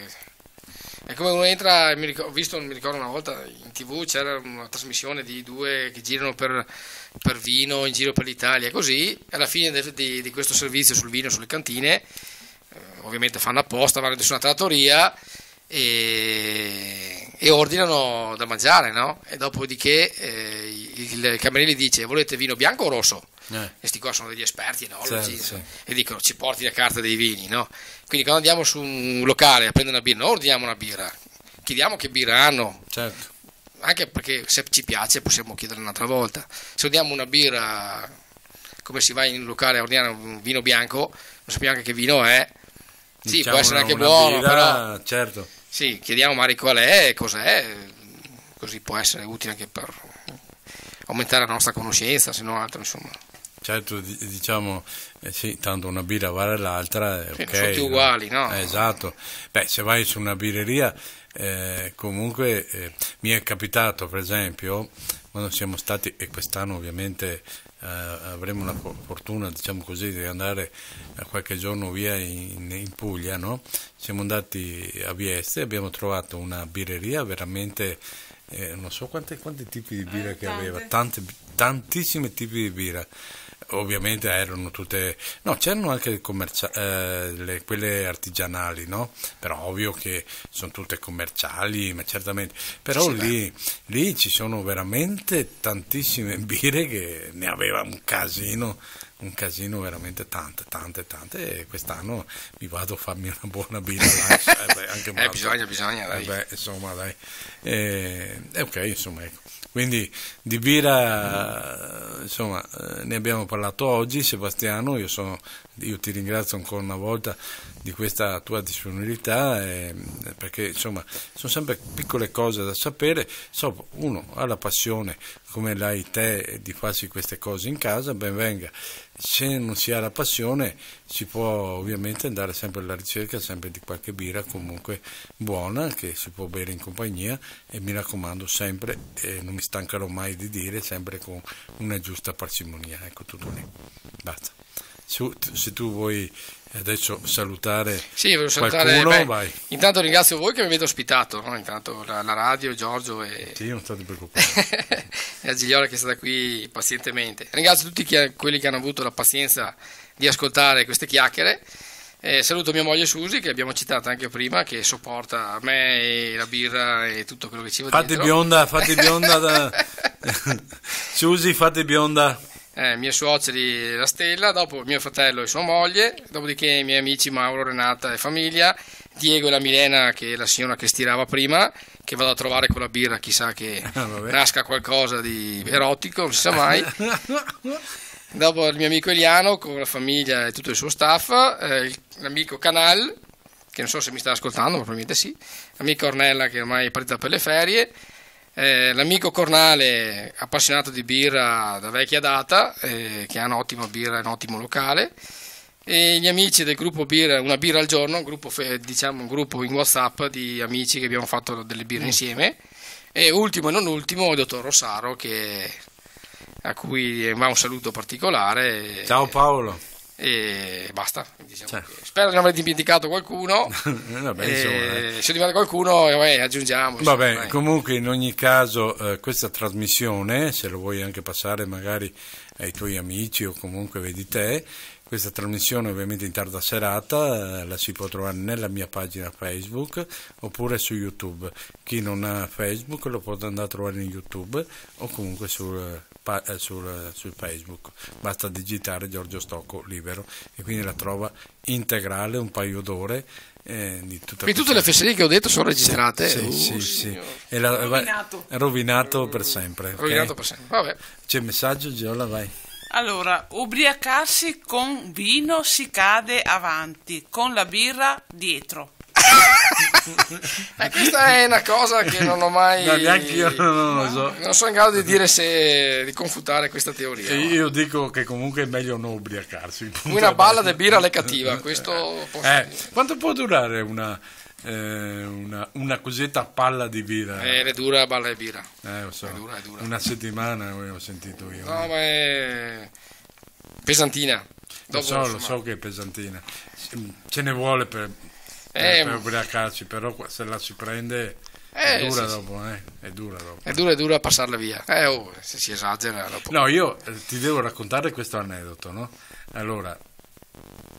È come uno entra, ho visto, non mi ricordo una volta in TV c'era una trasmissione di due che girano per vino in giro per l'Italia, così alla fine di questo servizio sul vino, sulle cantine, ovviamente fanno apposta, vanno su una trattoria e ordinano da mangiare, no? E dopodiché il cameriere dice: volete vino bianco o rosso? E sti qua sono degli esperti enologi, sì. E dicono: ci porti la carta dei vini, no? Quindi quando andiamo su un locale a prendere una birra, non ordiniamo una birra, chiediamo che birra hanno, certo. Anche perché se ci piace possiamo chiedere un'altra volta. Se ordiniamo una birra come si va in un locale a ordinare un vino bianco, non sappiamo anche che vino è. Sì, Diciamo può essere anche una buono, birra, però certo. sì, chiediamo magari qual è e cos'è, così può essere utile anche per aumentare la nostra conoscenza, se non altro, insomma. Certo, diciamo, sì, tanto una birra vale l'altra, Sì, ok. non sono tutti uguali, no? Esatto. Beh, se vai su una birreria, comunque mi è capitato, per esempio, quando siamo stati, e quest'anno ovviamente avremo la fortuna, diciamo così, di andare qualche giorno via in Puglia, no? Siamo andati a Vieste e abbiamo trovato una birreria veramente... non so quanti tipi di birra che aveva, tantissimi tipi di birra. Ovviamente erano tutte, no, c'erano anche quelle artigianali, no? Però ovvio che sono tutte commerciali, ma certamente. Però lì ci sono veramente tantissime birre che ne aveva un casino veramente tante, e quest'anno mi vado a farmi una buona birra là, anche bisogna, dai. Insomma, dai. Ok, insomma, ecco. Quindi di birra, insomma, ne abbiamo parlato oggi, Sebastiano, io ti ringrazio ancora una volta di questa tua disponibilità, perché insomma sono sempre piccole cose da sapere. Uno ha la passione come l'hai te di farsi queste cose in casa, ben venga. Se non si ha la passione si può ovviamente andare sempre alla ricerca sempre di qualche birra comunque buona che si può bere in compagnia, e mi raccomando sempre, non mi stancherò mai di dire, sempre con una giusta parsimonia. Ecco, tutto lì, basta. Se tu vuoi adesso salutare, sì, voglio salutare qualcuno, vai. Intanto ringrazio voi che mi avete ospitato, no? Intanto la radio, Giorgio e sì, non state preoccupati. e la Gigliola che è stata qui pazientemente. Ringrazio tutti quelli che hanno avuto la pazienza di ascoltare queste chiacchiere. Saluto mia moglie Susi, che abbiamo citato anche prima, che sopporta me e la birra e tutto quello che ci va fate dentro. Fate bionda Susi, fate bionda. Miei suoceri, la Stella, dopo mio fratello e sua moglie, dopodiché i miei amici Mauro, Renata e famiglia, Diego e la Milena, che è la signora che stirava prima, che vado a trovare con la birra, chissà che nasca qualcosa di erotico, non si sa mai. Dopo il mio amico Eliano con la famiglia e tutto il suo staff, l'amico Canal, che non so se mi sta ascoltando, ma probabilmente sì, l'amica Ornella che ormai è partita per le ferie, l'amico Cornale, appassionato di birra da vecchia data, che ha un'ottima birra e un ottimo locale, e gli amici del gruppo birra, una birra al giorno, un gruppo in WhatsApp di amici che abbiamo fatto delle birre insieme, e ultimo e non ultimo il dottor Rossaro, a cui va un saluto particolare. Ciao Paolo. E basta, diciamo spero di non aver dimenticato qualcuno. Vabbè, se dimenticato qualcuno aggiungiamo. Vabbè, comunque in ogni caso questa trasmissione, se lo vuoi anche passare magari ai tuoi amici o comunque vedi te, questa trasmissione ovviamente in tarda serata la si può trovare nella mia pagina Facebook oppure su YouTube. Chi non ha Facebook lo può andare a trovare in YouTube o comunque sul Facebook, basta digitare Giorgio Stocco Libero e quindi la trova integrale, un paio d'ore di tutte le fesserie che ho detto sono registrate. Sì. E rovinato per sempre, okay? Rovinato per sempre. Vabbè. C'è messaggio, Giola, vai. Allora, ubriacarsi con vino si cade avanti, con la birra dietro. Questa è una cosa che non ho mai. No, neanche io non lo so. Non sono in grado di dire di confutare questa teoria. Io dico che comunque è meglio non ubriacarsi. Una balla di birra alle cattiva. Questo posso dire. Quanto può durare una cosetta palla di birra? È dura balla di birra. Lo so. È dura. Una settimana ho sentito io. No, ma è pesantina. Lo so che è pesantina. Ce ne vuole per ubriacarsi, però se la si prende è dura dopo. È dura a passarla via. Se si esagera dopo. No, io ti devo raccontare questo aneddoto, no? Allora,